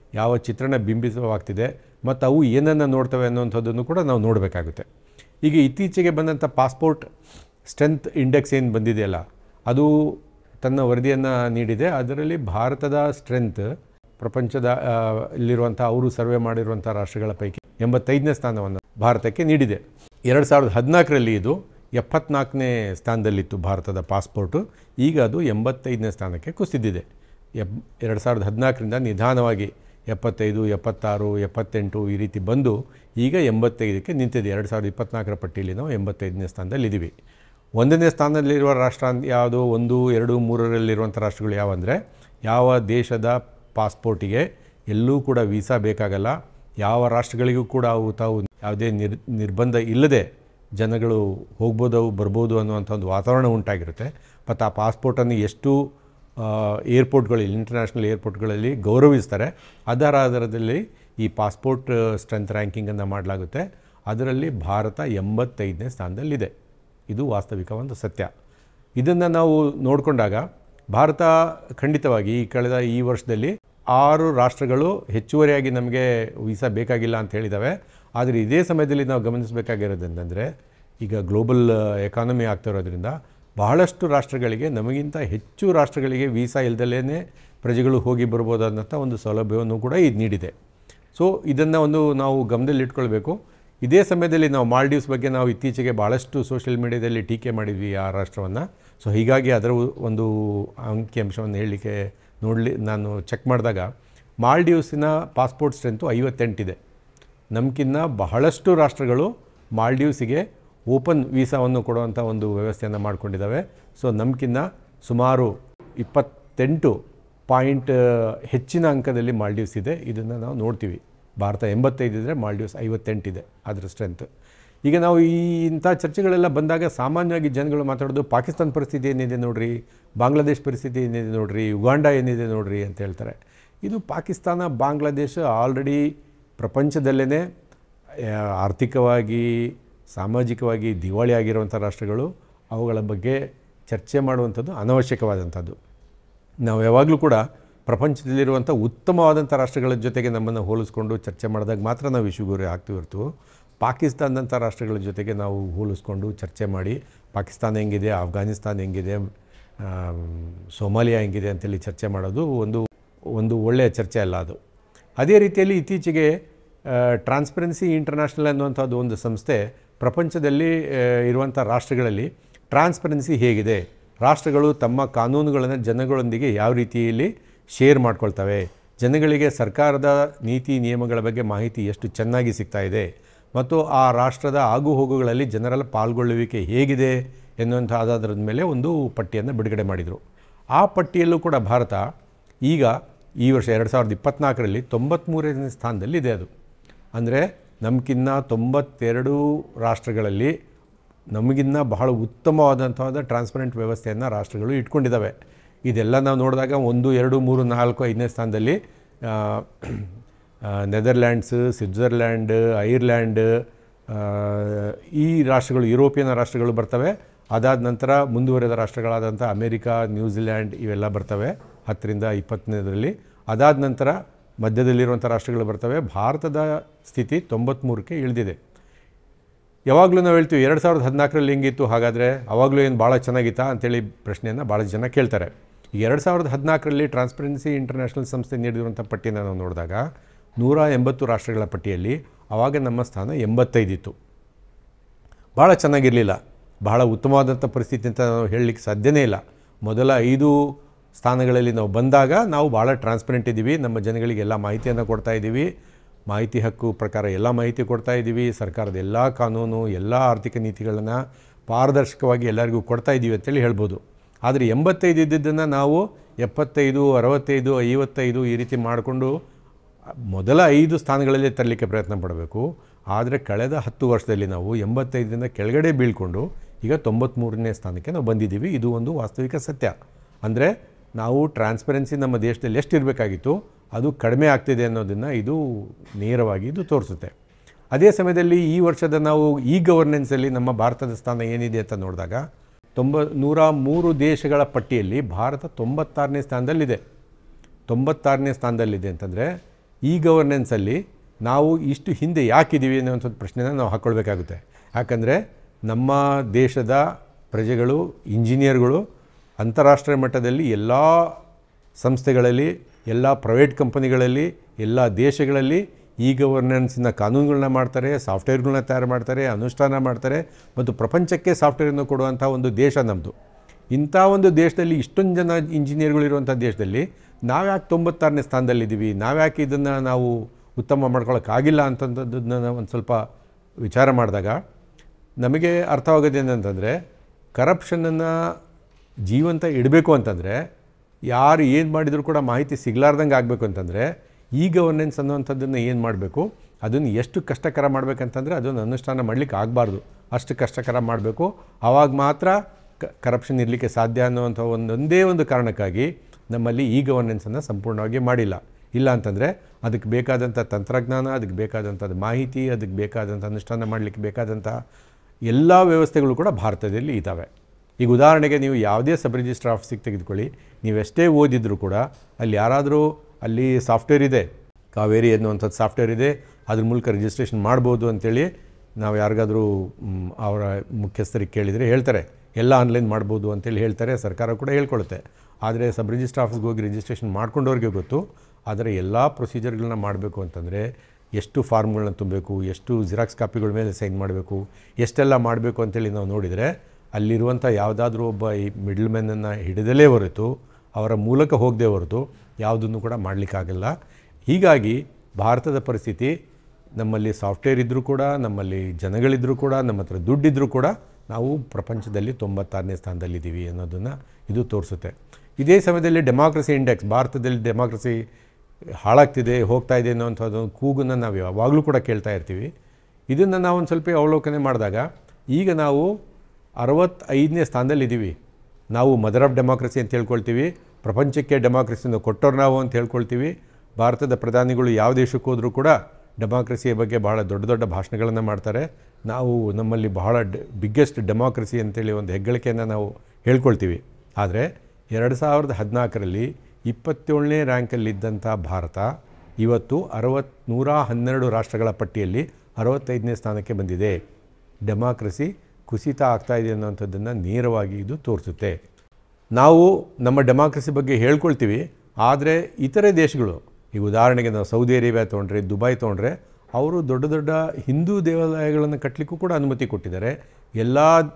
ಯಾವ ಚಿತ್ರಣ ಬಿಂಬಿತವಾಗ್ತಿದೆ ಮತ್ತು ಅವು ಏನನ್ನು ನೋಡ್ತವೆ ಅನ್ನೋಂಥದ್ದನ್ನು ಕೂಡ ನಾವು ನೋಡಬೇಕಾಗುತ್ತೆ. ಈಗ ಇತ್ತೀಚೆಗೆ ಬಂದಂಥ ಪಾಸ್ಪೋರ್ಟ್ ಸ್ಟ್ರೆಂತ್ ಇಂಡೆಕ್ಸ್ ಏನು ಬಂದಿದೆಯಲ್ಲ, ಅದು ತನ್ನ ವರದಿಯನ್ನು ನೀಡಿದೆ. ಅದರಲ್ಲಿ ಭಾರತದ ಸ್ಟ್ರೆಂತ್ ಪ್ರಪಂಚದ ಇಲ್ಲಿರುವಂಥ ಅವರು ಸರ್ವೆ ಮಾಡಿರುವಂಥ ರಾಷ್ಟ್ರಗಳ ಪೈಕಿ ಎಂಬತ್ತೈದನೇ ಸ್ಥಾನವನ್ನು ಭಾರತಕ್ಕೆ ನೀಡಿದೆ. ಎರಡು ಸಾವಿರದ ಹದಿನಾಲ್ಕರಲ್ಲಿ ಇದು ಎಪ್ಪತ್ನಾಲ್ಕನೇ ಸ್ಥಾನದಲ್ಲಿತ್ತು ಭಾರತದ ಪಾಸ್ಪೋರ್ಟು. ಈಗ ಅದು ಎಂಬತ್ತೈದನೇ ಸ್ಥಾನಕ್ಕೆ ಕುಸಿದಿದೆ. ಎಬ್ ಎರಡು ಸಾವಿರದ ಹದಿನಾಲ್ಕರಿಂದ ನಿಧಾನವಾಗಿ ಎಪ್ಪತ್ತೈದು, ಎಪ್ಪತ್ತಾರು, ಎಪ್ಪತ್ತೆಂಟು ಈ ರೀತಿ ಬಂದು ಈಗ ಎಂಬತ್ತೈದಕ್ಕೆ ನಿಂತಿದೆ. ಎರಡು ಸಾವಿರದ ಇಪ್ಪತ್ತ್ನಾಲ್ಕರ ಪಟ್ಟಿಯಲ್ಲಿ ನಾವು ಎಂಬತ್ತೈದನೇ ಸ್ಥಾನದಲ್ಲಿದ್ದೀವಿ. ಒಂದನೇ ಸ್ಥಾನದಲ್ಲಿರುವ ರಾಷ್ಟ್ರ ಯಾವುದು, ಒಂದು ಎರಡು ಮೂರರಲ್ಲಿರುವಂಥ ರಾಷ್ಟ್ರಗಳು ಯಾವಂದರೆ, ಯಾವ ದೇಶದ ಪಾಸ್ಪೋರ್ಟಿಗೆ ಎಲ್ಲೂ ಕೂಡ ವೀಸಾ ಬೇಕಾಗಲ್ಲ, ಯಾವ ರಾಷ್ಟ್ರಗಳಿಗೂ ಕೂಡ ಅವು ತಾವು ಯಾವುದೇ ನಿರ್ ನಿರ್ಬಂಧ ಇಲ್ಲದೆ ಜನಗಳು ಹೋಗ್ಬೋದು ಬರ್ಬೋದು ಅನ್ನುವಂಥ ಒಂದು ವಾತಾವರಣ ಉಂಟಾಗಿರುತ್ತೆ. ಮತ್ತು ಆ ಪಾಸ್ಪೋರ್ಟನ್ನು ಎಷ್ಟು ಏರ್ಪೋರ್ಟ್ಗಳಲ್ಲಿ, ಇಂಟರ್ನ್ಯಾಷನಲ್ ಏರ್ಪೋರ್ಟ್ಗಳಲ್ಲಿ ಗೌರವಿಸ್ತಾರೆ, ಅದರ ಆಧಾರದಲ್ಲಿ ಈ ಪಾಸ್ಪೋರ್ಟ್ ಸ್ಟ್ರೆಂತ್ ರ್ಯಾಂಕಿಂಗನ್ನು ಮಾಡಲಾಗುತ್ತೆ. ಅದರಲ್ಲಿ ಭಾರತ ಎಂಬತ್ತೈದನೇ ಸ್ಥಾನದಲ್ಲಿದೆ. ಇದು ವಾಸ್ತವಿಕ ಒಂದು ಸತ್ಯ. ಇದನ್ನು ನಾವು ನೋಡಿಕೊಂಡಾಗ ಭಾರತ ಖಂಡಿತವಾಗಿ ಈ ಕಳೆದ ಈ ವರ್ಷದಲ್ಲಿ ಆರು ರಾಷ್ಟ್ರಗಳು ಹೆಚ್ಚುವರಿಯಾಗಿ ನಮಗೆ ವೀಸಾ ಬೇಕಾಗಿಲ್ಲ ಅಂತ ಹೇಳಿದ್ದಾವೆ. ಆದರೆ ಇದೇ ಸಮಯದಲ್ಲಿ ನಾವು ಗಮನಿಸಬೇಕಾಗಿರೋದಂತಂದರೆ, ಈಗ ಗ್ಲೋಬಲ್ ಎಕಾನಮಿ ಆಗ್ತಿರೋದ್ರಿಂದ ಬಹಳಷ್ಟು ರಾಷ್ಟ್ರಗಳಿಗೆ, ನಮಗಿಂತ ಹೆಚ್ಚು ರಾಷ್ಟ್ರಗಳಿಗೆ ವೀಸಾ ಇಲ್ದಲೇ ಪ್ರಜೆಗಳು ಹೋಗಿ ಬರ್ಬೋದು ಅನ್ನೋಂಥ ಒಂದು ಸೌಲಭ್ಯವನ್ನು ಕೂಡ ಇದು ನೀಡಿದೆ. ಸೊ ಇದನ್ನು ಒಂದು ನಾವು ಗಮನದಲ್ಲಿ ಇಟ್ಕೊಳ್ಬೇಕು. ಇದೇ ಸಮಯದಲ್ಲಿ ನಾವು ಮಾಲ್ಡೀವ್ಸ್ ಬಗ್ಗೆ ನಾವು ಇತ್ತೀಚೆಗೆ ಭಾಳಷ್ಟು ಸೋಷಿಯಲ್ ಮೀಡಿಯಾದಲ್ಲಿ ಟೀಕೆ ಮಾಡಿದ್ವಿ ಆ ರಾಷ್ಟ್ರವನ್ನು. ಸೊ ಹೀಗಾಗಿ ಅದರ ಒಂದು ಅಂಕಿಅಂಶವನ್ನು ಹೇಳಲಿಕ್ಕೆ ನೋಡಲಿ ನಾನು ಚೆಕ್ ಮಾಡಿದಾಗ ಮಾಲ್ಡೀವ್ಸಿನ ಪಾಸ್ಪೋರ್ಟ್ ಸ್ಟ್ರೆಂತು ಐವತ್ತೆಂಟಿದೆ. ನಮಗಿನ್ನ ಬಹಳಷ್ಟು ರಾಷ್ಟ್ರಗಳು ಮಾಲ್ಡೀವ್ಸಿಗೆ ಓಪನ್ ವೀಸಾವನ್ನು ಕೊಡುವಂಥ ಒಂದು ವ್ಯವಸ್ಥೆಯನ್ನು ಮಾಡಿಕೊಂಡಿದ್ದಾವೆ. ಸೊ ನಮಗಿನ್ನ ಸುಮಾರು ಇಪ್ಪತ್ತೆಂಟು ಪಾಯಿಂಟ್ ಹೆಚ್ಚಿನ ಅಂಕದಲ್ಲಿ ಮಾಲ್ಡೀವ್ಸ್ ಇದೆ. ಇದನ್ನು ನಾವು ನೋಡ್ತೀವಿ. ಭಾರತ ಎಂಬತ್ತೈದು ಇದ್ದರೆ ಮಾಲ್ಡೀವ್ಸ್ ಐವತ್ತೆಂಟಿದೆ ಅದರ ಸ್ಟ್ರೆಂತ್. ಈಗ ನಾವು ಈ ಇಂಥ ಚರ್ಚೆಗಳೆಲ್ಲ ಬಂದಾಗ ಸಾಮಾನ್ಯವಾಗಿ ಜನಗಳು ಮಾತಾಡೋದು ಪಾಕಿಸ್ತಾನ ಪರಿಸ್ಥಿತಿ ಏನಿದೆ ನೋಡ್ರಿ, ಬಾಂಗ್ಲಾದೇಶ ಪರಿಸ್ಥಿತಿ ಏನಿದೆ ನೋಡ್ರಿ, ಉಗಾಂಡ ಏನಿದೆ ನೋಡ್ರಿ ಅಂತ ಹೇಳ್ತಾರೆ. ಇದು ಪಾಕಿಸ್ತಾನ, ಬಾಂಗ್ಲಾದೇಶ ಆಲ್ರೆಡಿ ಪ್ರಪಂಚದಲ್ಲೇ ಆರ್ಥಿಕವಾಗಿ, ಸಾಮಾಜಿಕವಾಗಿ ದಿವಾಳಿ ಆಗಿರುವಂಥ ರಾಷ್ಟ್ರಗಳು. ಅವುಗಳ ಬಗ್ಗೆ ಚರ್ಚೆ ಮಾಡುವಂಥದ್ದು ಅನವಶ್ಯಕವಾದಂಥದ್ದು. ನಾವು ಯಾವಾಗಲೂ ಕೂಡ ಪ್ರಪಂಚದಲ್ಲಿರುವಂಥ ಉತ್ತಮವಾದಂಥ ರಾಷ್ಟ್ರಗಳ ಜೊತೆಗೆ ನಮ್ಮನ್ನು ಹೋಲಿಸ್ಕೊಂಡು ಚರ್ಚೆ ಮಾಡಿದಾಗ ಮಾತ್ರ ನಾವು ವಿಶ್ವಗುರು ಆಗ್ತೀವಿ ಹೊರತು ಪಾಕಿಸ್ತಾನದಂಥ ರಾಷ್ಟ್ರಗಳ ಜೊತೆಗೆ ನಾವು ಹೋಲಿಸ್ಕೊಂಡು ಚರ್ಚೆ ಮಾಡಿ ಪಾಕಿಸ್ತಾನ ಹೆಂಗಿದೆ, ಅಫ್ಘಾನಿಸ್ತಾನ ಹೆಂಗಿದೆ, ಸೋಮಾಲಿಯಾ ಹೆಂಗಿದೆ ಅಂತೇಳಿ ಚರ್ಚೆ ಮಾಡೋದು ಒಂದು ಒಂದು ಒಳ್ಳೆಯ ಚರ್ಚೆ ಅಲ್ಲ ಅದು. ಅದೇ ರೀತಿಯಲ್ಲಿ ಇತ್ತೀಚೆಗೆ ಟ್ರಾನ್ಸ್ಪರೆನ್ಸಿ ಇಂಟರ್ನ್ಯಾಷನಲ್ ಅನ್ನುವಂಥದ್ದು ಒಂದು ಸಂಸ್ಥೆ ಪ್ರಪಂಚದಲ್ಲಿ ಇರುವಂಥ ರಾಷ್ಟ್ರಗಳಲ್ಲಿ ಟ್ರಾನ್ಸ್ಪರೆನ್ಸಿ ಹೇಗಿದೆ, ರಾಷ್ಟ್ರಗಳು ತಮ್ಮ ಕಾನೂನುಗಳನ್ನು ಜನಗಳೊಂದಿಗೆ ಯಾವ ರೀತಿಯಲ್ಲಿ ಶೇರ್ ಮಾಡ್ಕೊಳ್ತವೆ, ಜನಗಳಿಗೆ ಸರ್ಕಾರದ ನೀತಿ ನಿಯಮಗಳ ಬಗ್ಗೆ ಮಾಹಿತಿ ಎಷ್ಟು ಚೆನ್ನಾಗಿ ಸಿಗ್ತಾ ಇದೆ ಮತ್ತು ಆ ರಾಷ್ಟ್ರದ ಆಗು ಹೋಗುಗಳಲ್ಲಿ ಜನರ ಪಾಲ್ಗೊಳ್ಳುವಿಕೆ ಹೇಗಿದೆ ಎನ್ನುವಂಥ ಆಧಾರದ ಮೇಲೆ ಒಂದು ಪಟ್ಟಿಯನ್ನು ಬಿಡುಗಡೆ ಮಾಡಿದರು. ಆ ಪಟ್ಟಿಯಲ್ಲೂ ಕೂಡ ಭಾರತ ಈಗ ಈ ವರ್ಷ ಎರಡು ಸಾವಿರದ ಇಪ್ಪತ್ತ್ನಾಲ್ಕರಲ್ಲಿ ತೊಂಬತ್ತ್ಮೂರನೇ ಸ್ಥಾನದಲ್ಲಿದೆ. ಅದು ಅಂದರೆ ನಮಗಿನ್ನ ತೊಂಬತ್ತೆರಡು ರಾಷ್ಟ್ರಗಳಲ್ಲಿ ನಮಗಿನ್ನ ಬಹಳ ಉತ್ತಮವಾದಂಥ ಟ್ರಾನ್ಸ್ಪರೆಂಟ್ ವ್ಯವಸ್ಥೆಯನ್ನು ರಾಷ್ಟ್ರಗಳು ಇಟ್ಕೊಂಡಿದ್ದಾವೆ. ಇದೆಲ್ಲ ನಾವು ನೋಡಿದಾಗ ಒಂದು ಎರಡು ಮೂರು ನಾಲ್ಕು ಐದನೇ ಸ್ಥಾನದಲ್ಲಿ ನೆದರ್ಲ್ಯಾಂಡ್ಸ್, ಸ್ವಿಟ್ಜರ್ಲ್ಯಾಂಡ್, ಐರ್ಲ್ಯಾಂಡ್ ಈ ರಾಷ್ಟ್ರಗಳು, ಯುರೋಪಿಯನ್ ರಾಷ್ಟ್ರಗಳು ಬರ್ತವೆ. ಅದಾದ ನಂತರ ಮುಂದುವರೆದ ರಾಷ್ಟ್ರಗಳಾದಂಥ ಅಮೇರಿಕಾ, ನ್ಯೂಜಿಲ್ಯಾಂಡ್ ಇವೆಲ್ಲ ಬರ್ತವೆ ಹತ್ತರಿಂದ ಇಪ್ಪತ್ತನೇದರಲ್ಲಿ. ಅದಾದ ನಂತರ ಮಧ್ಯದಲ್ಲಿರುವಂಥ ರಾಷ್ಟ್ರಗಳು ಬರ್ತವೆ. ಭಾರತದ ಸ್ಥಿತಿ ತೊಂಬತ್ತ್ಮೂರಕ್ಕೆ ಇಳಿದಿದೆ. ಯಾವಾಗಲೂ ನಾವು ಹೇಳ್ತೀವಿ ಎರಡು ಸಾವಿರದ ಹದಿನಾಲ್ಕರಲ್ಲಿ ಹೆಂಗಿತ್ತು, ಹಾಗಾದರೆ ಆವಾಗಲೂ ಏನು ಭಾಳ ಚೆನ್ನಾಗಿತ್ತಾ ಅಂತೇಳಿ ಪ್ರಶ್ನೆಯನ್ನು ಭಾಳ ಜನ ಕೇಳ್ತಾರೆ. ಈಗ ಎರಡು ಸಾವಿರದ ಹದಿನಾಲ್ಕರಲ್ಲಿ ಟ್ರಾನ್ಸ್ಪರೆನ್ಸಿ ಇಂಟರ್ನ್ಯಾಷನಲ್ ಸಂಸ್ಥೆ ನೀಡಿರುವಂಥ ಪಟ್ಟಿನ ನಾವು ನೋಡಿದಾಗ ನೂರ ಎಂಬತ್ತು ರಾಷ್ಟ್ರಗಳ ಪಟ್ಟಿಯಲ್ಲಿ ಆವಾಗ ನಮ್ಮ ಸ್ಥಾನ ಎಂಬತ್ತೈದಿತ್ತು. ಭಾಳ ಚೆನ್ನಾಗಿರಲಿಲ್ಲ, ಬಹಳ ಉತ್ತಮವಾದಂಥ ಪರಿಸ್ಥಿತಿ ಅಂತ ನಾವು ಹೇಳಲಿಕ್ಕೆ ಸಾಧ್ಯನೇ ಇಲ್ಲ. ಮೊದಲ ಐದು ಸ್ಥಾನಗಳಲ್ಲಿ ನಾವು ಬಂದಾಗ ನಾವು ಭಾಳ ಟ್ರಾನ್ಸ್ಪರೆಂಟ್ ಇದ್ದೀವಿ, ನಮ್ಮ ಜನಗಳಿಗೆ ಎಲ್ಲ ಮಾಹಿತಿಯನ್ನು ಕೊಡ್ತಾ ಇದ್ದೀವಿ, ಮಾಹಿತಿ ಹಕ್ಕು ಪ್ರಕಾರ ಎಲ್ಲ ಮಾಹಿತಿ ಕೊಡ್ತಾ ಇದ್ದೀವಿ, ಸರ್ಕಾರದ ಎಲ್ಲ ಕಾನೂನು, ಎಲ್ಲ ಆರ್ಥಿಕ ನೀತಿಗಳನ್ನು ಪಾರದರ್ಶಕವಾಗಿ ಎಲ್ಲರಿಗೂ ಕೊಡ್ತಾ ಇದ್ದೀವಿ ಅಂತೇಳಿ ಹೇಳ್ಬೋದು. ಆದರೆ ಎಂಬತ್ತೈದು ಇದ್ದಿದ್ದನ್ನು ನಾವು ಎಪ್ಪತ್ತೈದು, ಅರವತ್ತೈದು, ಐವತ್ತೈದು ಈ ರೀತಿ ಮಾಡಿಕೊಂಡು ಮೊದಲ ಐದು ಸ್ಥಾನಗಳಲ್ಲಿ ತರಲಿಕ್ಕೆ ಪ್ರಯತ್ನ ಪಡಬೇಕು. ಆದರೆ ಕಳೆದ ಹತ್ತು ವರ್ಷದಲ್ಲಿ ನಾವು ಎಂಬತ್ತೈದರಿಂದ ಕೆಳಗಡೆ ಬೀಳ್ಕೊಂಡು ಈಗ ತೊಂಬತ್ತ್ಮೂರನೇ ಸ್ಥಾನಕ್ಕೆ ನಾವು ಬಂದಿದ್ದೀವಿ. ಇದು ಒಂದು ವಾಸ್ತವಿಕ ಸತ್ಯ. ಅಂದರೆ ನಾವು ಟ್ರಾನ್ಸ್ಪರೆನ್ಸಿ ನಮ್ಮ ದೇಶದಲ್ಲಿ ಎಷ್ಟು ಇರಬೇಕಾಗಿತ್ತು ಅದು ಕಡಿಮೆ ಆಗ್ತಿದೆ ಅನ್ನೋದನ್ನು ಇದು ನೇರವಾಗಿ ಇದು ತೋರಿಸುತ್ತೆ. ಅದೇ ಸಮಯದಲ್ಲಿ ಈ ವರ್ಷದ ನಾವು ಈ ಗವರ್ನೆನ್ಸಲ್ಲಿ ನಮ್ಮ ಭಾರತದ ಸ್ಥಾನ ಏನಿದೆ ಅಂತ ನೋಡಿದಾಗ ತೊಂಬ ನೂರ ಮೂರು ದೇಶಗಳ ಪಟ್ಟಿಯಲ್ಲಿ ಭಾರತ ತೊಂಬತ್ತಾರನೇ ಸ್ಥಾನದಲ್ಲಿದೆ. ತೊಂಬತ್ತಾರನೇ ಸ್ಥಾನದಲ್ಲಿದೆ ಅಂತಂದರೆ ಈ ಗವರ್ನೆನ್ಸಲ್ಲಿ ನಾವು ಇಷ್ಟು ಹಿಂದೆ ಯಾಕಿದ್ದೀವಿ ಅನ್ನೋಂಥ ಪ್ರಶ್ನೆನ ನಾವು ಹಾಕ್ಕೊಳ್ಬೇಕಾಗುತ್ತೆ. ಯಾಕಂದರೆ ನಮ್ಮ ದೇಶದ ಪ್ರಜೆಗಳು, ಇಂಜಿನಿಯರ್ಗಳು ಅಂತಾರಾಷ್ಟ್ರೀಯ ಮಟ್ಟದಲ್ಲಿ ಎಲ್ಲ ಸಂಸ್ಥೆಗಳಲ್ಲಿ, ಎಲ್ಲ ಪ್ರೈವೇಟ್ ಕಂಪನಿಗಳಲ್ಲಿ, ಎಲ್ಲ ದೇಶಗಳಲ್ಲಿ ಈ ಗವರ್ನೆನ್ಸಿನ ಕಾನೂನುಗಳನ್ನ ಮಾಡ್ತಾರೆ, ಸಾಫ್ಟ್ವೇರ್ಗಳನ್ನ ತಯಾರು ಮಾಡ್ತಾರೆ, ಅನುಷ್ಠಾನ ಮಾಡ್ತಾರೆ ಮತ್ತು ಪ್ರಪಂಚಕ್ಕೆ ಸಾಫ್ಟ್ವೇರನ್ನು ಕೊಡುವಂಥ ಒಂದು ದೇಶ ನಮ್ಮದು. ಇಂಥ ಒಂದು ದೇಶದಲ್ಲಿ ಇಷ್ಟೊಂದು ಜನ ಇಂಜಿನಿಯರ್ಗಳಿರುವಂಥ ದೇಶದಲ್ಲಿ ನಾವ್ಯಾಕೆ ತೊಂಬತ್ತಾರನೇ ಸ್ಥಾನದಲ್ಲಿದ್ದೀವಿ, ನಾವ್ಯಾಕೆ ಇದನ್ನು ನಾವು ಉತ್ತಮ ಮಾಡ್ಕೊಳ್ಳೋಕ್ಕಾಗಿಲ್ಲ ಅಂತಂಥದ್ದನ್ನು ಒಂದು ಸ್ವಲ್ಪ ವಿಚಾರ ಮಾಡಿದಾಗ ನಮಗೆ ಅರ್ಥವಾಗೋದು ಏನಂತಂದರೆ, ಕರಪ್ಷನನ್ನು ಜೀವಂತ ಇಡಬೇಕು ಅಂತಂದರೆ, ಯಾರು ಏನು ಮಾಡಿದರೂ ಕೂಡ ಮಾಹಿತಿ ಸಿಗಲಾರ್ದಂಗೆ ಆಗಬೇಕು ಅಂತಂದರೆ, ಈ ಗವರ್ನೆನ್ಸ್ ಅನ್ನುವಂಥದ್ದನ್ನು ಏನು ಮಾಡಬೇಕು, ಅದನ್ನು ಎಷ್ಟು ಕಷ್ಟಕರ ಮಾಡಬೇಕಂತಂದರೆ ಅದನ್ನು ಅನುಷ್ಠಾನ ಮಾಡಲಿಕ್ಕೆ ಆಗಬಾರ್ದು, ಅಷ್ಟು ಕಷ್ಟಕರ ಮಾಡಬೇಕು. ಆವಾಗ ಮಾತ್ರ ಕ ಕರಪ್ಷನ್ ಇರಲಿಕ್ಕೆ ಸಾಧ್ಯ ಅನ್ನುವಂಥ ಒಂದೊಂದೇ ಒಂದು ಕಾರಣಕ್ಕಾಗಿ ನಮ್ಮಲ್ಲಿ ಈ ಗವರ್ನೆನ್ಸನ್ನು ಸಂಪೂರ್ಣವಾಗಿ ಮಾಡಿಲ್ಲ. ಇಲ್ಲ ಅಂತಂದರೆ ಅದಕ್ಕೆ ಬೇಕಾದಂಥ ತಂತ್ರಜ್ಞಾನ, ಅದಕ್ಕೆ ಬೇಕಾದಂಥದ್ದು ಮಾಹಿತಿ, ಅದಕ್ಕೆ ಬೇಕಾದಂಥ ಅನುಷ್ಠಾನ ಮಾಡಲಿಕ್ಕೆ ಬೇಕಾದಂಥ ಎಲ್ಲ ವ್ಯವಸ್ಥೆಗಳು ಕೂಡ ಭಾರತದಲ್ಲಿ ಇದ್ದಾವೆ. ಈಗ ಉದಾಹರಣೆಗೆ ನೀವು ಯಾವುದೇ ಸಬ್ ರಿಜಿಸ್ಟ್ರಾರ್ ಆಫೀಸಿಗೆ ತೆಗೆದುಕೊಳ್ಳಿ, ನೀವೆಷ್ಟೇ ಓದಿದರೂ ಕೂಡ ಅಲ್ಲಿ ಯಾರಾದರೂ ಅಲ್ಲಿ ಸಾಫ್ಟ್ವೇರ್ ಇದೆ, ಕಾವೇರಿ ಅನ್ನುವಂಥದ್ದು ಸಾಫ್ಟ್ವೇರ್ ಇದೆ, ಅದ್ರ ಮೂಲಕ ರಿಜಿಸ್ಟ್ರೇಷನ್ ಮಾಡ್ಬೋದು ಅಂತೇಳಿ ನಾವು ಯಾರಿಗಾದರೂ ಅವರ ಮುಖ್ಯಸ್ಥರಿಗೆ ಕೇಳಿದರೆ ಹೇಳ್ತಾರೆ, ಎಲ್ಲ ಆನ್ಲೈನ್ ಮಾಡ್ಬೋದು ಅಂತೇಳಿ ಹೇಳ್ತಾರೆ, ಸರ್ಕಾರ ಕೂಡ ಹೇಳ್ಕೊಳುತ್ತೆ. ಆದರೆ ಸಬ್ ರಿಜಿಸ್ಟ್ರಾರ್ ಆಫೀಸ್ಗೆ ಹೋಗಿ ರಿಜಿಸ್ಟ್ರೇಷನ್ ಮಾಡ್ಕೊಂಡವ್ರಿಗೆ ಗೊತ್ತು. ಆದರೆ ಎಲ್ಲ ಪ್ರೊಸೀಜರ್ಗಳನ್ನ ಮಾಡಬೇಕು ಅಂತಂದರೆ ಎಷ್ಟು ಫಾರ್ಮ್ಗಳನ್ನ ತುಂಬಬೇಕು, ಎಷ್ಟು ಜಿರಾಕ್ಸ್ ಕಾಪಿಗಳ ಮೇಲೆ ಸೈನ್ ಮಾಡಬೇಕು, ಎಷ್ಟೆಲ್ಲ ಮಾಡಬೇಕು ಅಂತೇಳಿ ನಾವು ನೋಡಿದರೆ ಅಲ್ಲಿರುವಂಥ ಯಾವುದಾದ್ರೂ ಒಬ್ಬ ಈ ಮಿಡ್ಲ್ ಮ್ಯಾನನ್ನು ಹಿಡಿದಲೇ ಹೊರತು, ಅವರ ಮೂಲಕ ಹೋಗದೆ ಹೊರತು ಯಾವುದನ್ನು ಕೂಡ ಮಾಡಲಿಕ್ಕಾಗಲ್ಲ. ಹೀಗಾಗಿ ಭಾರತದ ಪರಿಸ್ಥಿತಿ, ನಮ್ಮಲ್ಲಿ ಸಾಫ್ಟ್ವೇರ್ ಇದ್ದರೂ ಕೂಡ, ನಮ್ಮಲ್ಲಿ ಜನಗಳಿದ್ದರೂ ಕೂಡ, ನಮ್ಮ ಹತ್ರ ದುಡ್ಡಿದ್ದರೂ ಕೂಡ ನಾವು ಪ್ರಪಂಚದಲ್ಲಿ ತೊಂಬತ್ತಾರನೇ ಸ್ಥಾನದಲ್ಲಿದ್ದೀವಿ ಅನ್ನೋದನ್ನು ಇದು ತೋರಿಸುತ್ತೆ. ಇದೇ ಸಮಯದಲ್ಲಿ ಡೆಮಾಕ್ರಸಿ ಇಂಡೆಕ್ಸ್, ಭಾರತದಲ್ಲಿ ಡೆಮಾಕ್ರಸಿ ಹಾಳಾಗ್ತಿದೆ, ಹೋಗ್ತಾ ಇದೆ ಅನ್ನೋಂಥದ್ದು ಕೂಗನ್ನು ನಾವು ಯಾವಾಗಲೂ ಕೂಡ ಕೇಳ್ತಾ ಇರ್ತೀವಿ. ಇದನ್ನು ನಾವು ಒಂದು ಸ್ವಲ್ಪ ಅವಲೋಕನೆ ಮಾಡಿದಾಗ ಈಗ ನಾವು ಅರವತ್ತೈದನೇ ಸ್ಥಾನದಲ್ಲಿದ್ದೀವಿ. ನಾವು ಮದರ್ ಆಫ್ ಡೆಮಾಕ್ರಸಿ ಅಂತ ಹೇಳ್ಕೊಳ್ತೀವಿ, ಪ್ರಪಂಚಕ್ಕೆ ಡೆಮಾಕ್ರಸಿಯನ್ನು ಕೊಟ್ಟವ್ರು ನಾವು ಅಂತ ಹೇಳ್ಕೊಳ್ತೀವಿ. ಭಾರತದ ಪ್ರಧಾನಿಗಳು ಯಾವ ದೇಶಕ್ಕೆ ಹೋದರೂ ಕೂಡ ಡೆಮಾಕ್ರಸಿಯ ಬಗ್ಗೆ ಬಹಳ ದೊಡ್ಡ ದೊಡ್ಡ ಭಾಷಣಗಳನ್ನು ಮಾಡ್ತಾರೆ. ನಾವು ನಮ್ಮಲ್ಲಿ ಬಹಳ ಡ ಬಿಗ್ಗೆಸ್ಟ್ ಡೆಮಾಕ್ರಸಿ ಅಂತೇಳಿ ಒಂದು ಹೆಗ್ಗಳಿಕೆಯನ್ನು ನಾವು ಹೇಳ್ಕೊಳ್ತೀವಿ. ಆದರೆ ಎರಡು ಸಾವಿರದ ಹದಿನಾಲ್ಕರಲ್ಲಿ ಇಪ್ಪತ್ತೇಳನೇ ರ್ಯಾಂಕಲ್ಲಿದ್ದಂಥ ಭಾರತ ಇವತ್ತು ಅರವತ್ತು ನೂರ ಹನ್ನೆರಡು ರಾಷ್ಟ್ರಗಳ ಪಟ್ಟಿಯಲ್ಲಿ ಅರವತ್ತೈದನೇ ಸ್ಥಾನಕ್ಕೆ ಬಂದಿದೆ. ಡೆಮಾಕ್ರಸಿ ಕುಸಿತ ಆಗ್ತಾಯಿದೆ ಅನ್ನೋಂಥದ್ದನ್ನು ನೇರವಾಗಿ ಇದು ತೋರಿಸುತ್ತೆ. ನಾವು ನಮ್ಮ ಡೆಮಾಕ್ರಸಿ ಬಗ್ಗೆ ಹೇಳ್ಕೊಳ್ತೀವಿ, ಆದರೆ ಇತರೆ ದೇಶಗಳು, ಈಗ ಉದಾಹರಣೆಗೆ ನಾವು ಸೌದಿ ಅರೇಬಿಯಾ ತೊಗೊಂಡ್ರೆ, ದುಬೈ ತೊಗೊಂಡ್ರೆ, ಅವರು ದೊಡ್ಡ ದೊಡ್ಡ ಹಿಂದೂ ದೇವಾಲಯಗಳನ್ನು ಕಟ್ಟಲಿಕ್ಕೂ ಕೂಡ ಅನುಮತಿ ಕೊಟ್ಟಿದ್ದಾರೆ. ಎಲ್ಲ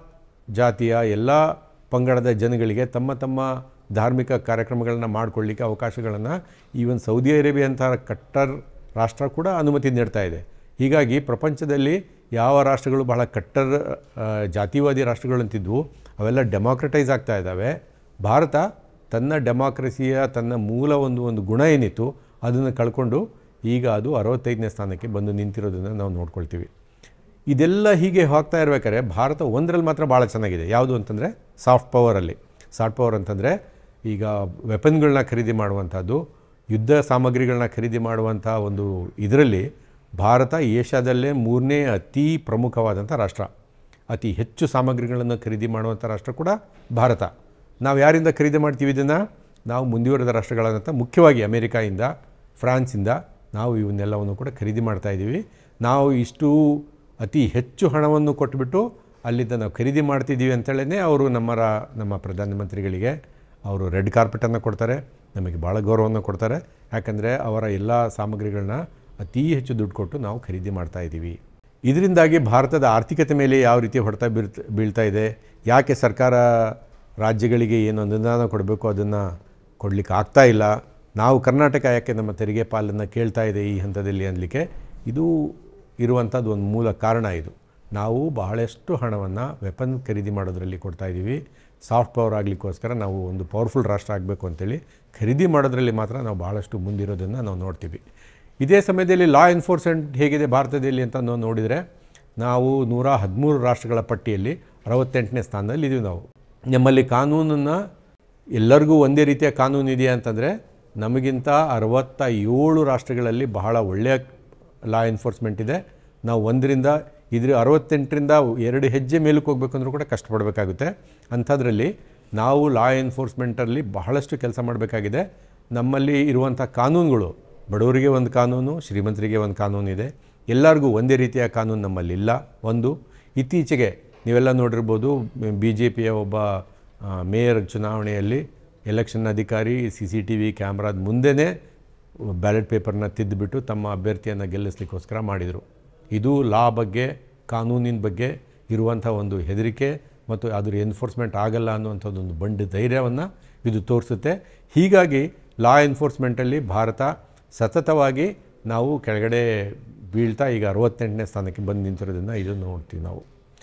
ಜಾತಿಯ, ಎಲ್ಲ ಪಂಗಡದ ಜನಗಳಿಗೆ ತಮ್ಮ ತಮ್ಮ ಧಾರ್ಮಿಕ ಕಾರ್ಯಕ್ರಮಗಳನ್ನು ಮಾಡಿಕೊಳ್ಳಿಕ್ಕೆ ಅವಕಾಶಗಳನ್ನು ಈವನ್ ಸೌದಿ ಅರೇಬಿಯಾ ಅಂತ ಕಟ್ಟರ್ ರಾಷ್ಟ್ರ ಕೂಡ ಅನುಮತಿ ನೀಡ್ತಾ ಇದೆ. ಹೀಗಾಗಿ ಪ್ರಪಂಚದಲ್ಲಿ ಯಾವ ರಾಷ್ಟ್ರಗಳು ಬಹಳ ಕಟ್ಟರ್ ಜಾತಿವಾದಿ ರಾಷ್ಟ್ರಗಳಂತಿದ್ವು ಅವೆಲ್ಲ ಡೆಮಾಕ್ರಟೈಸ್ ಆಗ್ತಾ ಇದ್ದಾವೆ. ಭಾರತ ತನ್ನ ಡೆಮಾಕ್ರಸಿಯ ತನ್ನ ಮೂಲ ಒಂದು ಒಂದು ಗುಣ ಏನಿತ್ತು ಅದನ್ನು ಕಳ್ಕೊಂಡು ಈಗ ಅದು ಅರವತ್ತೈದನೇ ಸ್ಥಾನಕ್ಕೆ ಬಂದು ನಿಂತಿರೋದನ್ನು ನಾವು ನೋಡ್ಕೊಳ್ತೀವಿ. ಇದೆಲ್ಲ ಹೀಗೆ ಹೋಗ್ತಾ ಇರಬೇಕಾದ್ರೆ ಭಾರತ ಒಂದರಲ್ಲಿ ಮಾತ್ರ ಭಾಳ ಚೆನ್ನಾಗಿದೆ. ಯಾವುದು ಅಂತಂದರೆ ಸಾಫ್ಟ್ ಪವರಲ್ಲಿ. ಸಾಫ್ಟ್ ಪವರ್ ಅಂತಂದರೆ ಈಗ ವೆಪನ್ಗಳನ್ನ ಖರೀದಿ ಮಾಡುವಂಥದ್ದು, ಯುದ್ಧ ಸಾಮಗ್ರಿಗಳನ್ನ ಖರೀದಿ ಮಾಡುವಂಥ ಒಂದು ಇದರಲ್ಲಿ ಭಾರತ ಏಷ್ಯಾದಲ್ಲೇ ಮೂರನೇ ಅತಿ ಪ್ರಮುಖವಾದಂಥ ರಾಷ್ಟ್ರ. ಅತಿ ಹೆಚ್ಚು ಸಾಮಗ್ರಿಗಳನ್ನು ಖರೀದಿ ಮಾಡುವಂಥ ರಾಷ್ಟ್ರ ಕೂಡ ಭಾರತ. ನಾವು ಯಾರಿಂದ ಖರೀದಿ ಮಾಡ್ತೀವಿ ಇದನ್ನು? ನಾವು ಮುಂದುವರೆದ ರಾಷ್ಟ್ರಗಳಾದಂಥ ಮುಖ್ಯವಾಗಿ ಅಮೇರಿಕಾಯಿಂದ, ಫ್ರಾನ್ಸಿಂದ ನಾವು ಇವನ್ನೆಲ್ಲವನ್ನು ಕೂಡ ಖರೀದಿ ಮಾಡ್ತಾಯಿದ್ದೀವಿ. ನಾವು ಇಷ್ಟು ಅತಿ ಹೆಚ್ಚು ಹಣವನ್ನು ಕೊಟ್ಟುಬಿಟ್ಟು ಅಲ್ಲಿಂದ ನಾವು ಖರೀದಿ ಮಾಡ್ತಿದ್ದೀವಿ ಅಂತೇಳೇ ಅವರು ನಮ್ಮ ರಾ ನಮ್ಮ ಪ್ರಧಾನಮಂತ್ರಿಗಳಿಗೆ ಅವರು ರೆಡ್ ಕಾರ್ಪೆಟನ್ನು ಕೊಡ್ತಾರೆ, ನಮಗೆ ಭಾಳ ಗೌರವವನ್ನು ಕೊಡ್ತಾರೆ. ಯಾಕಂದರೆ ಅವರ ಎಲ್ಲ ಸಾಮಗ್ರಿಗಳನ್ನ ಅತಿ ಹೆಚ್ಚು ದುಡ್ಡು ಕೊಟ್ಟು ನಾವು ಖರೀದಿ ಮಾಡ್ತಾಯಿದ್ದೀವಿ. ಇದರಿಂದಾಗಿ ಭಾರತದ ಆರ್ಥಿಕತೆ ಮೇಲೆ ಯಾವ ರೀತಿ ಹೊಡೆತ ಬೀಳ್ತ ಬೀಳ್ತಾ ಇದೆ, ಯಾಕೆ ಸರ್ಕಾರ ರಾಜ್ಯಗಳಿಗೆ ಏನು ಅನುದಾನ ಕೊಡಬೇಕು ಅದನ್ನು ಕೊಡಲಿಕ್ಕೆ ಆಗ್ತಾ ಇಲ್ಲ, ನಾವು ಕರ್ನಾಟಕ ಯಾಕೆ ನಮ್ಮ ತೆರಿಗೆ ಪಾಲನ್ನು ಕೇಳ್ತಾ ಇದೆ ಈ ಹಂತದಲ್ಲಿ ಅನ್ನಲಿಕ್ಕೆ ಇದು ಇರುವಂಥದ್ದು ಒಂದು ಮೂಲ ಕಾರಣ. ಇದು ನಾವು ಬಹಳಷ್ಟು ಹಣವನ್ನು ವೆಪನ್ ಖರೀದಿ ಮಾಡೋದರಲ್ಲಿ ಕೊಡ್ತಾಯಿದ್ದೀವಿ. ಸಾಫ್ಟ್ ಪವರ್ ಆಗಲಿಕ್ಕೋಸ್ಕರ ನಾವು ಒಂದು ಪವರ್ಫುಲ್ ರಾಷ್ಟ್ರ ಆಗಬೇಕು ಅಂತೇಳಿ ಖರೀದಿ ಮಾಡೋದರಲ್ಲಿ ಮಾತ್ರ ನಾವು ಭಾಳಷ್ಟು ಮುಂದಿರೋದನ್ನು ನಾವು ನೋಡ್ತೀವಿ. ಇದೇ ಸಮಯದಲ್ಲಿ ಲಾ ಎನ್ಫೋರ್ಸ್ಮೆಂಟ್ ಹೇಗಿದೆ ಭಾರತದಲ್ಲಿ ಅಂತ ನಾವು ನೋಡಿದರೆ ನಾವು ನೂರ ಹದಿಮೂರು ರಾಷ್ಟ್ರಗಳ ಪಟ್ಟಿಯಲ್ಲಿ ಅರವತ್ತೆಂಟನೇ ಸ್ಥಾನದಲ್ಲಿ ಇದ್ದೀವಿ. ನಾವು ನಮ್ಮಲ್ಲಿ ಕಾನೂನನ್ನು ಎಲ್ಲರಿಗೂ ಒಂದೇ ರೀತಿಯ ಕಾನೂನು ಇದೆಯಾ ಅಂತಂದರೆ ನಮಗಿಂತ ಅರವತ್ತ ಏಳು ರಾಷ್ಟ್ರಗಳಲ್ಲಿ ಬಹಳ ಒಳ್ಳೆಯ ಲಾ ಎನ್ಫೋರ್ಸ್ಮೆಂಟ್ ಇದೆ. ನಾವು ಒಂದರಿಂದ ಇದ್ರ ಅರವತ್ತೆಂಟರಿಂದ ಎರಡು ಹೆಜ್ಜೆ ಮೇಲಕ್ಕೆ ಹೋಗ್ಬೇಕು ಅಂದರೂ ಕೂಡ ಕಷ್ಟಪಡಬೇಕಾಗುತ್ತೆ. ಅಂಥದ್ರಲ್ಲಿ ನಾವು ಲಾ ಎನ್ಫೋರ್ಸ್ಮೆಂಟಲ್ಲಿ ಬಹಳಷ್ಟು ಕೆಲಸ ಮಾಡಬೇಕಾಗಿದೆ. ನಮ್ಮಲ್ಲಿ ಇರುವಂಥ ಕಾನೂನುಗಳು ಬಡವರಿಗೆ ಒಂದು ಕಾನೂನು, ಶ್ರೀಮಂತರಿಗೆ ಒಂದು ಕಾನೂನು ಇದೆ. ಎಲ್ಲರಿಗೂ ಒಂದೇ ರೀತಿಯ ಕಾನೂನು ನಮ್ಮಲ್ಲಿಲ್ಲ. ಒಂದು ಇತ್ತೀಚೆಗೆ ನೀವೆಲ್ಲ ನೋಡಿರ್ಬೋದು, ಬಿ ಜೆ ಪಿಯ ಒಬ್ಬ ಮೇಯರ್ ಚುನಾವಣೆಯಲ್ಲಿ ಎಲೆಕ್ಷನ್ ಅಧಿಕಾರಿ ಸಿ ಸಿ ಟಿ ವಿ ಕ್ಯಾಮ್ರಾದ ಮುಂದೆನೇ ಬ್ಯಾಲೆಟ್ ಪೇಪರ್ನ ತಿದ್ದುಬಿಟ್ಟು ತಮ್ಮ ಅಭ್ಯರ್ಥಿಯನ್ನು ಗೆಲ್ಲಿಸಲಿಕ್ಕೋಸ್ಕರ ಮಾಡಿದರು. ಇದು ಲಾ ಬಗ್ಗೆ, ಕಾನೂನಿನ ಬಗ್ಗೆ ಇರುವಂಥ ಒಂದು ಹೆದರಿಕೆ ಮತ್ತು ಅದರ ಎನ್ಫೋರ್ಸ್ಮೆಂಟ್ ಆಗಲ್ಲ ಅನ್ನುವಂಥದ್ದೊಂದು ಬಂಡ ಧೈರ್ಯವನ್ನು ಇದು ತೋರಿಸುತ್ತೆ. ಹೀಗಾಗಿ ಲಾ ಎನ್ಫೋರ್ಸ್ಮೆಂಟಲ್ಲಿ ಭಾರತ ಸತತವಾಗಿ ನಾವು ಕೆಳಗಡೆ ಬೀಳ್ತಾ ಈಗ ಅರವತ್ತೆಂಟನೇ ಸ್ಥಾನಕ್ಕೆ ಬಂದು ನಿಂತಿರೋದನ್ನು ಇದನ್ನು ನೋಡ್ತೀವಿ ನಾವು.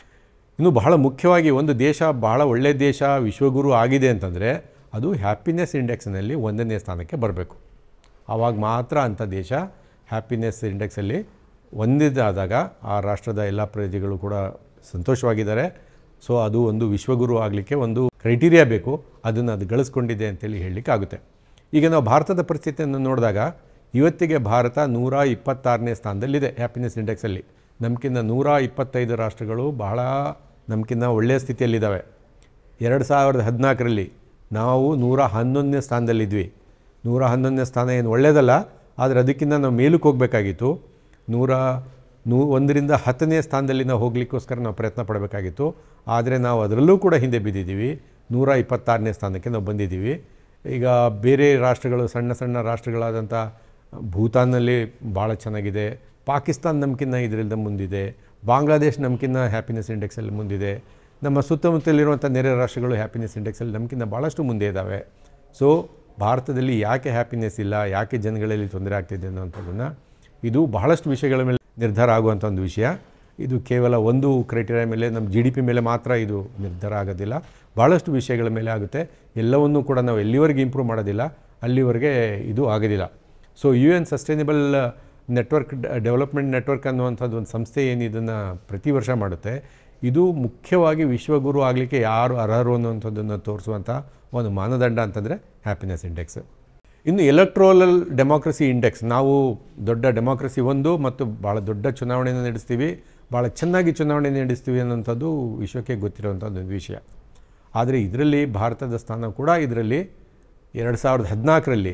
ಇನ್ನು ಬಹಳ ಮುಖ್ಯವಾಗಿ ಒಂದು ದೇಶ ಬಹಳ ಒಳ್ಳೆಯ ದೇಶ, ವಿಶ್ವಗುರು ಆಗಿದೆ ಅಂತಂದರೆ ಅದು ಹ್ಯಾಪಿನೆಸ್ ಇಂಡೆಕ್ಸ್ನಲ್ಲಿ ಒಂದನೇ ಸ್ಥಾನಕ್ಕೆ ಬರಬೇಕು. ಆವಾಗ ಮಾತ್ರ ಅಂಥ ದೇಶ ಹ್ಯಾಪಿನೆಸ್ ಇಂಡೆಕ್ಸಲ್ಲಿ ಒಂದಿದಾದಾಗ ಆ ರಾಷ್ಟ್ರದ ಎಲ್ಲ ಪ್ರಜೆಗಳು ಕೂಡ ಸಂತೋಷವಾಗಿದ್ದಾರೆ. ಸೊ ಅದು ಒಂದು ವಿಶ್ವಗುರು ಆಗಲಿಕ್ಕೆ ಒಂದು ಕ್ರೈಟೀರಿಯಾ ಬೇಕು, ಅದನ್ನು ಅದು ಗಳಿಸ್ಕೊಂಡಿದೆ ಅಂತೇಳಿ ಹೇಳಲಿಕ್ಕೆ ಆಗುತ್ತೆ. ಈಗ ನಾವು ಭಾರತದ ಪರಿಸ್ಥಿತಿಯನ್ನು ನೋಡಿದಾಗ ಇವತ್ತಿಗೆ ಭಾರತ ನೂರ ಇಪ್ಪತ್ತಾರನೇ ಸ್ಥಾನದಲ್ಲಿದೆ ಹ್ಯಾಪಿನೆಸ್ ಇಂಡೆಕ್ಸಲ್ಲಿ. ನಮಗಿಂತ ನೂರ ಇಪ್ಪತ್ತೈದು ರಾಷ್ಟ್ರಗಳು ಬಹಳ ನಮಗಿಂತ ಒಳ್ಳೆಯ ಸ್ಥಿತಿಯಲ್ಲಿದ್ದಾವೆ. ಎರಡು ಸಾವಿರದ ಹದಿನಾಲ್ಕರಲ್ಲಿ ನಾವು ನೂರ ಹನ್ನೊಂದನೇ ಸ್ಥಾನದಲ್ಲಿದ್ವಿ. ನೂರ ಹನ್ನೊಂದನೇ ಸ್ಥಾನ ಏನು ಒಳ್ಳೆಯದಲ್ಲ, ಆದರೆ ಅದಕ್ಕಿಂತ ನಾವು ಮೇಲಕ್ಕೆ ಹೋಗಬೇಕಾಗಿತ್ತು. ನೂರ ನೂ ಒಂದರಿಂದ ಹತ್ತನೇ ಸ್ಥಾನದಲ್ಲಿ ನಾವು ಹೋಗಲಿಕ್ಕೋಸ್ಕರ ನಾವು ಪ್ರಯತ್ನ ಪಡಬೇಕಾಗಿತ್ತು. ಆದರೆ ನಾವು ಅದರಲ್ಲೂ ಕೂಡ ಹಿಂದೆ ಬಿದ್ದಿದ್ದೀವಿ. ನೂರ ಇಪ್ಪತ್ತಾರನೇ ಸ್ಥಾನಕ್ಕೆ ನಾವು ಬಂದಿದ್ದೀವಿ. ಈಗ ಬೇರೆ ರಾಷ್ಟ್ರಗಳು, ಸಣ್ಣ ಸಣ್ಣ ರಾಷ್ಟ್ರಗಳಾದಂಥ ಭೂತಾನ್ನಲ್ಲಿ ಭಾಳ ಚೆನ್ನಾಗಿದೆ, ಪಾಕಿಸ್ತಾನ ನಮ್ಕಿನ್ನ ಇದರಿಂದ ಮುಂದಿದೆ, ಬಾಂಗ್ಲಾದೇಶ್ ನಮ್ಕಿನ್ನ ಹ್ಯಾಪಿನೆಸ್ ಇಂಡೆಕ್ಸಲ್ಲಿ ಮುಂದಿದೆ, ನಮ್ಮ ಸುತ್ತಮುತ್ತಲಿರುವಂಥ ನೆರೆ ರಾಷ್ಟ್ರಗಳು ಹ್ಯಾಪಿನೆಸ್ ಇಂಡೆಕ್ಸಲ್ಲಿ ನಮ್ಕಿನ್ನ ಭಾಳಷ್ಟು ಮುಂದೆ ಇದ್ದಾವೆ. ಸೊ ಭಾರತದಲ್ಲಿ ಯಾಕೆ ಹ್ಯಾಪಿನೆಸ್ ಇಲ್ಲ, ಯಾಕೆ ಜನಗಳಲ್ಲಿ ತೊಂದರೆ ಆಗ್ತಿದೆ ಅನ್ನೋಂಥದ್ದನ್ನು ಇದು ಬಹಳಷ್ಟು ವಿಷಯಗಳ ಮೇಲೆ ನಿರ್ಧಾರ ಆಗುವಂಥ ಒಂದು ವಿಷಯ. ಇದು ಕೇವಲ ಒಂದು ಕ್ರೈಟೀರಿಯಾ ಮೇಲೆ, ನಮ್ಮ ಜಿ ಡಿ ಪಿ ಮೇಲೆ ಮಾತ್ರ ಇದು ನಿರ್ಧಾರ ಆಗೋದಿಲ್ಲ, ಭಾಳಷ್ಟು ವಿಷಯಗಳ ಮೇಲೆ ಆಗುತ್ತೆ. ಎಲ್ಲವನ್ನೂ ಕೂಡ ನಾವು ಎಲ್ಲಿವರೆಗೆ ಇಂಪ್ರೂವ್ ಮಾಡೋದಿಲ್ಲ ಅಲ್ಲಿವರೆಗೆ ಇದು ಆಗೋದಿಲ್ಲ. So U N sustainable network development network ಅನ್ನುವಂಥದ್ದು ಒಂದು ಸಂಸ್ಥೆ ಏನು ಇದನ್ನು ಪ್ರತಿ ವರ್ಷ ಮಾಡುತ್ತೆ, ಇದು ಮುಖ್ಯವಾಗಿ ವಿಶ್ವಗುರು ಆಗಲಿಕ್ಕೆ ಯಾರು ಅರ್ಹರು ಅನ್ನುವಂಥದ್ದನ್ನು ತೋರಿಸುವಂಥ ಒಂದು ಮಾನದಂಡ ಅಂತಂದರೆ ಹ್ಯಾಪಿನೆಸ್ ಇಂಡೆಕ್ಸ್. ಇನ್ನು ಎಲೆಕ್ಟ್ರೋರಲ್ ಡೆಮೋಕ್ರಸಿ ಇಂಡೆಕ್ಸ್, ನಾವು ದೊಡ್ಡ ಡೆಮೋಕ್ರಸಿ ಒಂದು ಮತ್ತು ಭಾಳ ದೊಡ್ಡ ಚುನಾವಣೆಯನ್ನು ನಡೆಸ್ತೀವಿ, ಭಾಳ ಚೆನ್ನಾಗಿ ಚುನಾವಣೆ ನಡೆಸ್ತೀವಿ ಅನ್ನೋಂಥದ್ದು ವಿಶ್ವಕ್ಕೆ ಗೊತ್ತಿರುವಂಥದ್ದು ವಿಷಯ. ಆದರೆ ಇದರಲ್ಲಿ ಭಾರತದ ಸ್ಥಾನ ಕೂಡ ಇದರಲ್ಲಿ ಎರಡು ಸಾವಿರದ ಹದಿನಾಲ್ಕರಲ್ಲಿ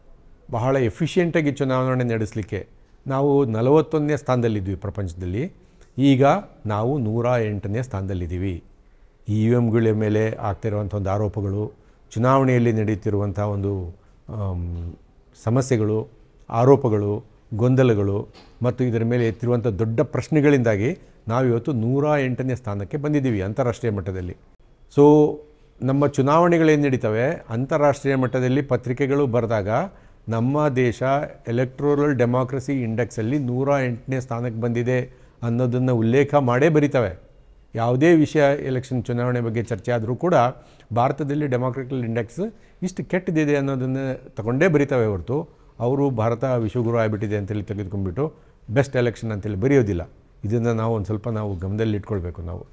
ಬಹಳ ಎಫಿಷಿಯೆಂಟಾಗಿ ಚುನಾವಣೆ ನಡೆಸಲಿಕ್ಕೆ ನಾವು ನಲವತ್ತೊಂದನೇ ಸ್ಥಾನದಲ್ಲಿದ್ವಿ ಪ್ರಪಂಚದಲ್ಲಿ. ಈಗ ನಾವು ನೂರ ಎಂಟನೇ ಸ್ಥಾನದಲ್ಲಿದ್ದೀವಿ. ಇ ವಿ ಎಮ್ಗಳ ಮೇಲೆ ಆಗ್ತಿರುವಂಥ ಒಂದು ಆರೋಪಗಳು, ಚುನಾವಣೆಯಲ್ಲಿ ನಡೀತಿರುವಂಥ ಒಂದು ಸಮಸ್ಯೆಗಳು, ಆರೋಪಗಳು, ಗೊಂದಲಗಳು ಮತ್ತು ಇದರ ಮೇಲೆ ಎತ್ತಿರುವಂಥ ದೊಡ್ಡ ಪ್ರಶ್ನೆಗಳಿಂದಾಗಿ ನಾವಿವತ್ತು ನೂರ ಎಂಟನೇ ಸ್ಥಾನಕ್ಕೆ ಬಂದಿದ್ದೀವಿ ಅಂತಾರಾಷ್ಟ್ರೀಯ ಮಟ್ಟದಲ್ಲಿ. ಸೊ ನಮ್ಮ ಚುನಾವಣೆಗಳೇನು ನಡೀತವೆ ಅಂತಾರಾಷ್ಟ್ರೀಯ ಮಟ್ಟದಲ್ಲಿ ಪತ್ರಿಕೆಗಳು ಬರೆದಾಗ ನಮ್ಮ ದೇಶ ಎಲೆಕ್ಟ್ರೋರಲ್ ಡೆಮೋಕ್ರಸಿ ಇಂಡೆಕ್ಸಲ್ಲಿ ನೂರ ಎಂಟನೇ ಸ್ಥಾನಕ್ಕೆ ಬಂದಿದೆ ಅನ್ನೋದನ್ನು ಉಲ್ಲೇಖ ಮಾಡೇ ಬರೀತವೆ. ಯಾವುದೇ ವಿಷಯ ಎಲೆಕ್ಷನ್ ಚುನಾವಣೆ ಬಗ್ಗೆ ಚರ್ಚೆ ಆದರೂ ಕೂಡ ಭಾರತದಲ್ಲಿ ಡೆಮೋಕ್ರೆಟಿಕ್ ಇಂಡೆಕ್ಸ್ ಇಷ್ಟು ಕೆಟ್ಟದಿದೆ ಅನ್ನೋದನ್ನು ತಗೊಂಡೇ ಬರೀತವೆ ಹೊರತು ಅವರು ಭಾರತ ವಿಶ್ವಗುರು ಆಗಿಬಿಟ್ಟಿದೆ ಅಂತೇಳಿ ತೆಗೆದುಕೊಂಡ್ಬಿಟ್ಟು ಬೆಸ್ಟ್ ಎಲೆಕ್ಷನ್ ಅಂತೇಳಿ ಬರೆಯೋದಿಲ್ಲ. ಇದನ್ನು ನಾವು ಒಂದು ಸ್ವಲ್ಪ ನಾವು ಗಮನದಲ್ಲಿ ಇಟ್ಕೊಳ್ಬೇಕು. ನಾವು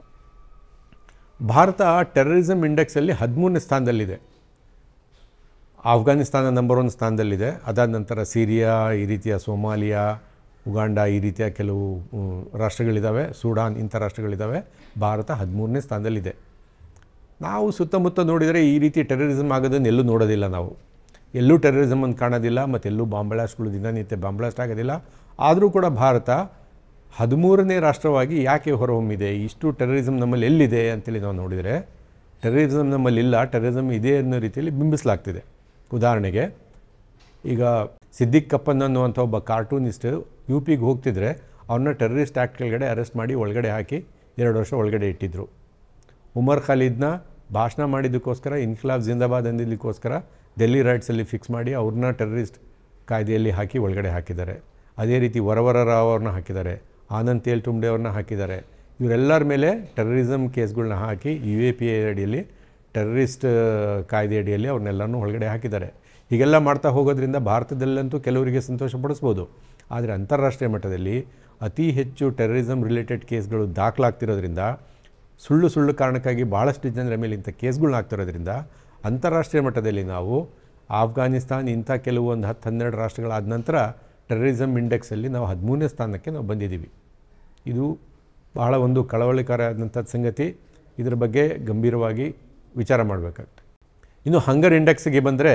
ಭಾರತ ಟೆರರಿಸಮ್ ಇಂಡೆಕ್ಸಲ್ಲಿ ಹದಿಮೂರನೇ ಸ್ಥಾನದಲ್ಲಿದೆ. ಆಫ್ಘಾನಿಸ್ತಾನ ನಂಬರ್ ಒನ್ ಸ್ಥಾನದಲ್ಲಿದೆ. ಅದಾದ ನಂತರ ಸಿರಿಯಾ, ಈ ರೀತಿಯ ಸೋಮಾಲಿಯಾ, ಉಗಾಂಡ, ಈ ರೀತಿಯ ಕೆಲವು ರಾಷ್ಟ್ರಗಳಿದ್ದಾವೆ, ಸೂಡಾನ್, ಇಂಥ ರಾಷ್ಟ್ರಗಳಿದ್ದಾವೆ. ಭಾರತ ಹದಿಮೂರನೇ ಸ್ಥಾನದಲ್ಲಿದೆ. ನಾವು ಸುತ್ತಮುತ್ತ ನೋಡಿದರೆ ಈ ರೀತಿ ಟೆರರಿಸಮ್ ಆಗೋದನ್ನು ಎಲ್ಲೂ ನೋಡೋದಿಲ್ಲ. ನಾವು ಎಲ್ಲೂ ಟೆರರಿಸಮನ್ನು ಕಾಣೋದಿಲ್ಲ ಮತ್ತು ಎಲ್ಲೂ ಬಾಂಬ್ ಬ್ಲಾಸ್ಟ್ಗಳು ದಿನನಿತ್ಯ ಬಾಂಬ್ ಬ್ಲಾಸ್ಟ್ ಆಗೋದಿಲ್ಲ. ಆದರೂ ಕೂಡ ಭಾರತ ಹದಿಮೂರನೇ ರಾಷ್ಟ್ರವಾಗಿ ಯಾಕೆ ಹೊರಹೊಮ್ಮಿದೆ, ಇಷ್ಟು ಟೆರರಿಸಮ್ ನಮ್ಮಲ್ಲಿ ಎಲ್ಲಿದೆ ಅಂತೇಳಿ ನಾವು ನೋಡಿದರೆ ಟೆರರಿಸಮ್ ನಮ್ಮಲ್ಲಿ ಇಲ್ಲ, ಟೆರರಿಸಮ್ ಇದೆ ಅನ್ನೋ ರೀತಿಯಲ್ಲಿ ಬಿಂಬಿಸಲಾಗ್ತಿದೆ. ಉದಾಹರಣೆಗೆ ಈಗ ಸಿದ್ದಿಕ್ ಕಪ್ಪನ್ ಅನ್ನುವಂಥ ಒಬ್ಬ ಕಾರ್ಟೂನಿಸ್ಟ್ ಯು ಪಿಗೆ ಹೋಗ್ತಿದ್ರೆ ಅವ್ರನ್ನ ಟೆರರಿಸ್ಟ್ ಆ್ಯಕ್ಟ್ ಕೆಳಗಡೆ ಅರೆಸ್ಟ್ ಮಾಡಿ ಒಳಗಡೆ ಹಾಕಿ ಎರಡು ವರ್ಷ ಒಳಗಡೆ ಇಟ್ಟಿದ್ದರು. ಉಮರ್ ಖಾಲಿದ್ನ ಭಾಷಣ ಮಾಡಿದ್ದಕ್ಕೋಸ್ಕರ, ಇನ್ಕ್ಲಾಬ್ ಜಿಂದಾಬಾದ್ ಅಂದಿದ್ದಕ್ಕೋಸ್ಕರ ಡೆಲ್ಲಿ ರೈಟ್ಸಲ್ಲಿ ಫಿಕ್ಸ್ ಮಾಡಿ ಅವ್ರನ್ನ ಟೆರರಿಸ್ಟ್ ಕಾಯ್ದೆಯಲ್ಲಿ ಹಾಕಿ ಒಳಗಡೆ ಹಾಕಿದ್ದಾರೆ. ಅದೇ ರೀತಿ ವರವರ ರಾವ್ ಅವ್ರನ್ನ ಹಾಕಿದ್ದಾರೆ, ಆನಂದ್ ತೇಲ್ ಟುಂಬ್ಡೆ ಅವ್ರನ್ನ ಹಾಕಿದ್ದಾರೆ. ಇವರೆಲ್ಲರ ಮೇಲೆ ಟೆರರಿಸಮ್ ಕೇಸ್ಗಳನ್ನ ಹಾಕಿ ಯು ಎ ಪಿ ಎ ಅಡಿಯಲ್ಲಿ, ಟೆರರಿಸ್ಟ್ ಕಾಯ್ದೆ ಅಡಿಯಲ್ಲಿ ಅವ್ರನ್ನೆಲ್ಲರೂ ಒಳಗಡೆ ಹಾಕಿದ್ದಾರೆ. ಹೀಗೆಲ್ಲ ಮಾಡ್ತಾ ಹೋಗೋದ್ರಿಂದ ಭಾರತದಲ್ಲಂತೂ ಕೆಲವರಿಗೆ ಸಂತೋಷ ಪಡಿಸ್ಬೋದು. ಆದರೆ ಅಂತಾರಾಷ್ಟ್ರೀಯ ಮಟ್ಟದಲ್ಲಿ ಅತಿ ಹೆಚ್ಚು ಟೆರರಿಸಮ್ ರಿಲೇಟೆಡ್ ಕೇಸ್ಗಳು ದಾಖಲಾಗ್ತಿರೋದ್ರಿಂದ, ಸುಳ್ಳು ಸುಳ್ಳು ಕಾರಣಕ್ಕಾಗಿ ಭಾಳಷ್ಟು ಜನರ ಮೇಲೆ ಇಂಥ ಕೇಸ್ಗಳನ್ನ ಆಗ್ತಿರೋದ್ರಿಂದ ಅಂತಾರಾಷ್ಟ್ರೀಯ ಮಟ್ಟದಲ್ಲಿ ನಾವು ಆಫ್ಘಾನಿಸ್ತಾನ್ ಇಂಥ ಕೆಲವು ಒಂದು ಹತ್ತು ಹನ್ನೆರಡು ರಾಷ್ಟ್ರಗಳಾದ ನಂತರ ಟೆರರಿಸಮ್ ಇಂಡೆಕ್ಸಲ್ಲಿ ನಾವು ಹದಿಮೂರನೇ ಸ್ಥಾನಕ್ಕೆ ನಾವು ಬಂದಿದ್ದೀವಿ. ಇದು ಬಹಳ ಒಂದು ಕಳವಳಿಕಾರಿಯಾದಂಥ ಸಂಗತಿ. ಇದರ ಬಗ್ಗೆ ಗಂಭೀರವಾಗಿ ವಿಚಾರ ಮಾಡಬೇಕಾಗ್ತದೆ. ಇನ್ನು ಹಂಗರ್ ಇಂಡೆಕ್ಸ್ಗೆ ಬಂದರೆ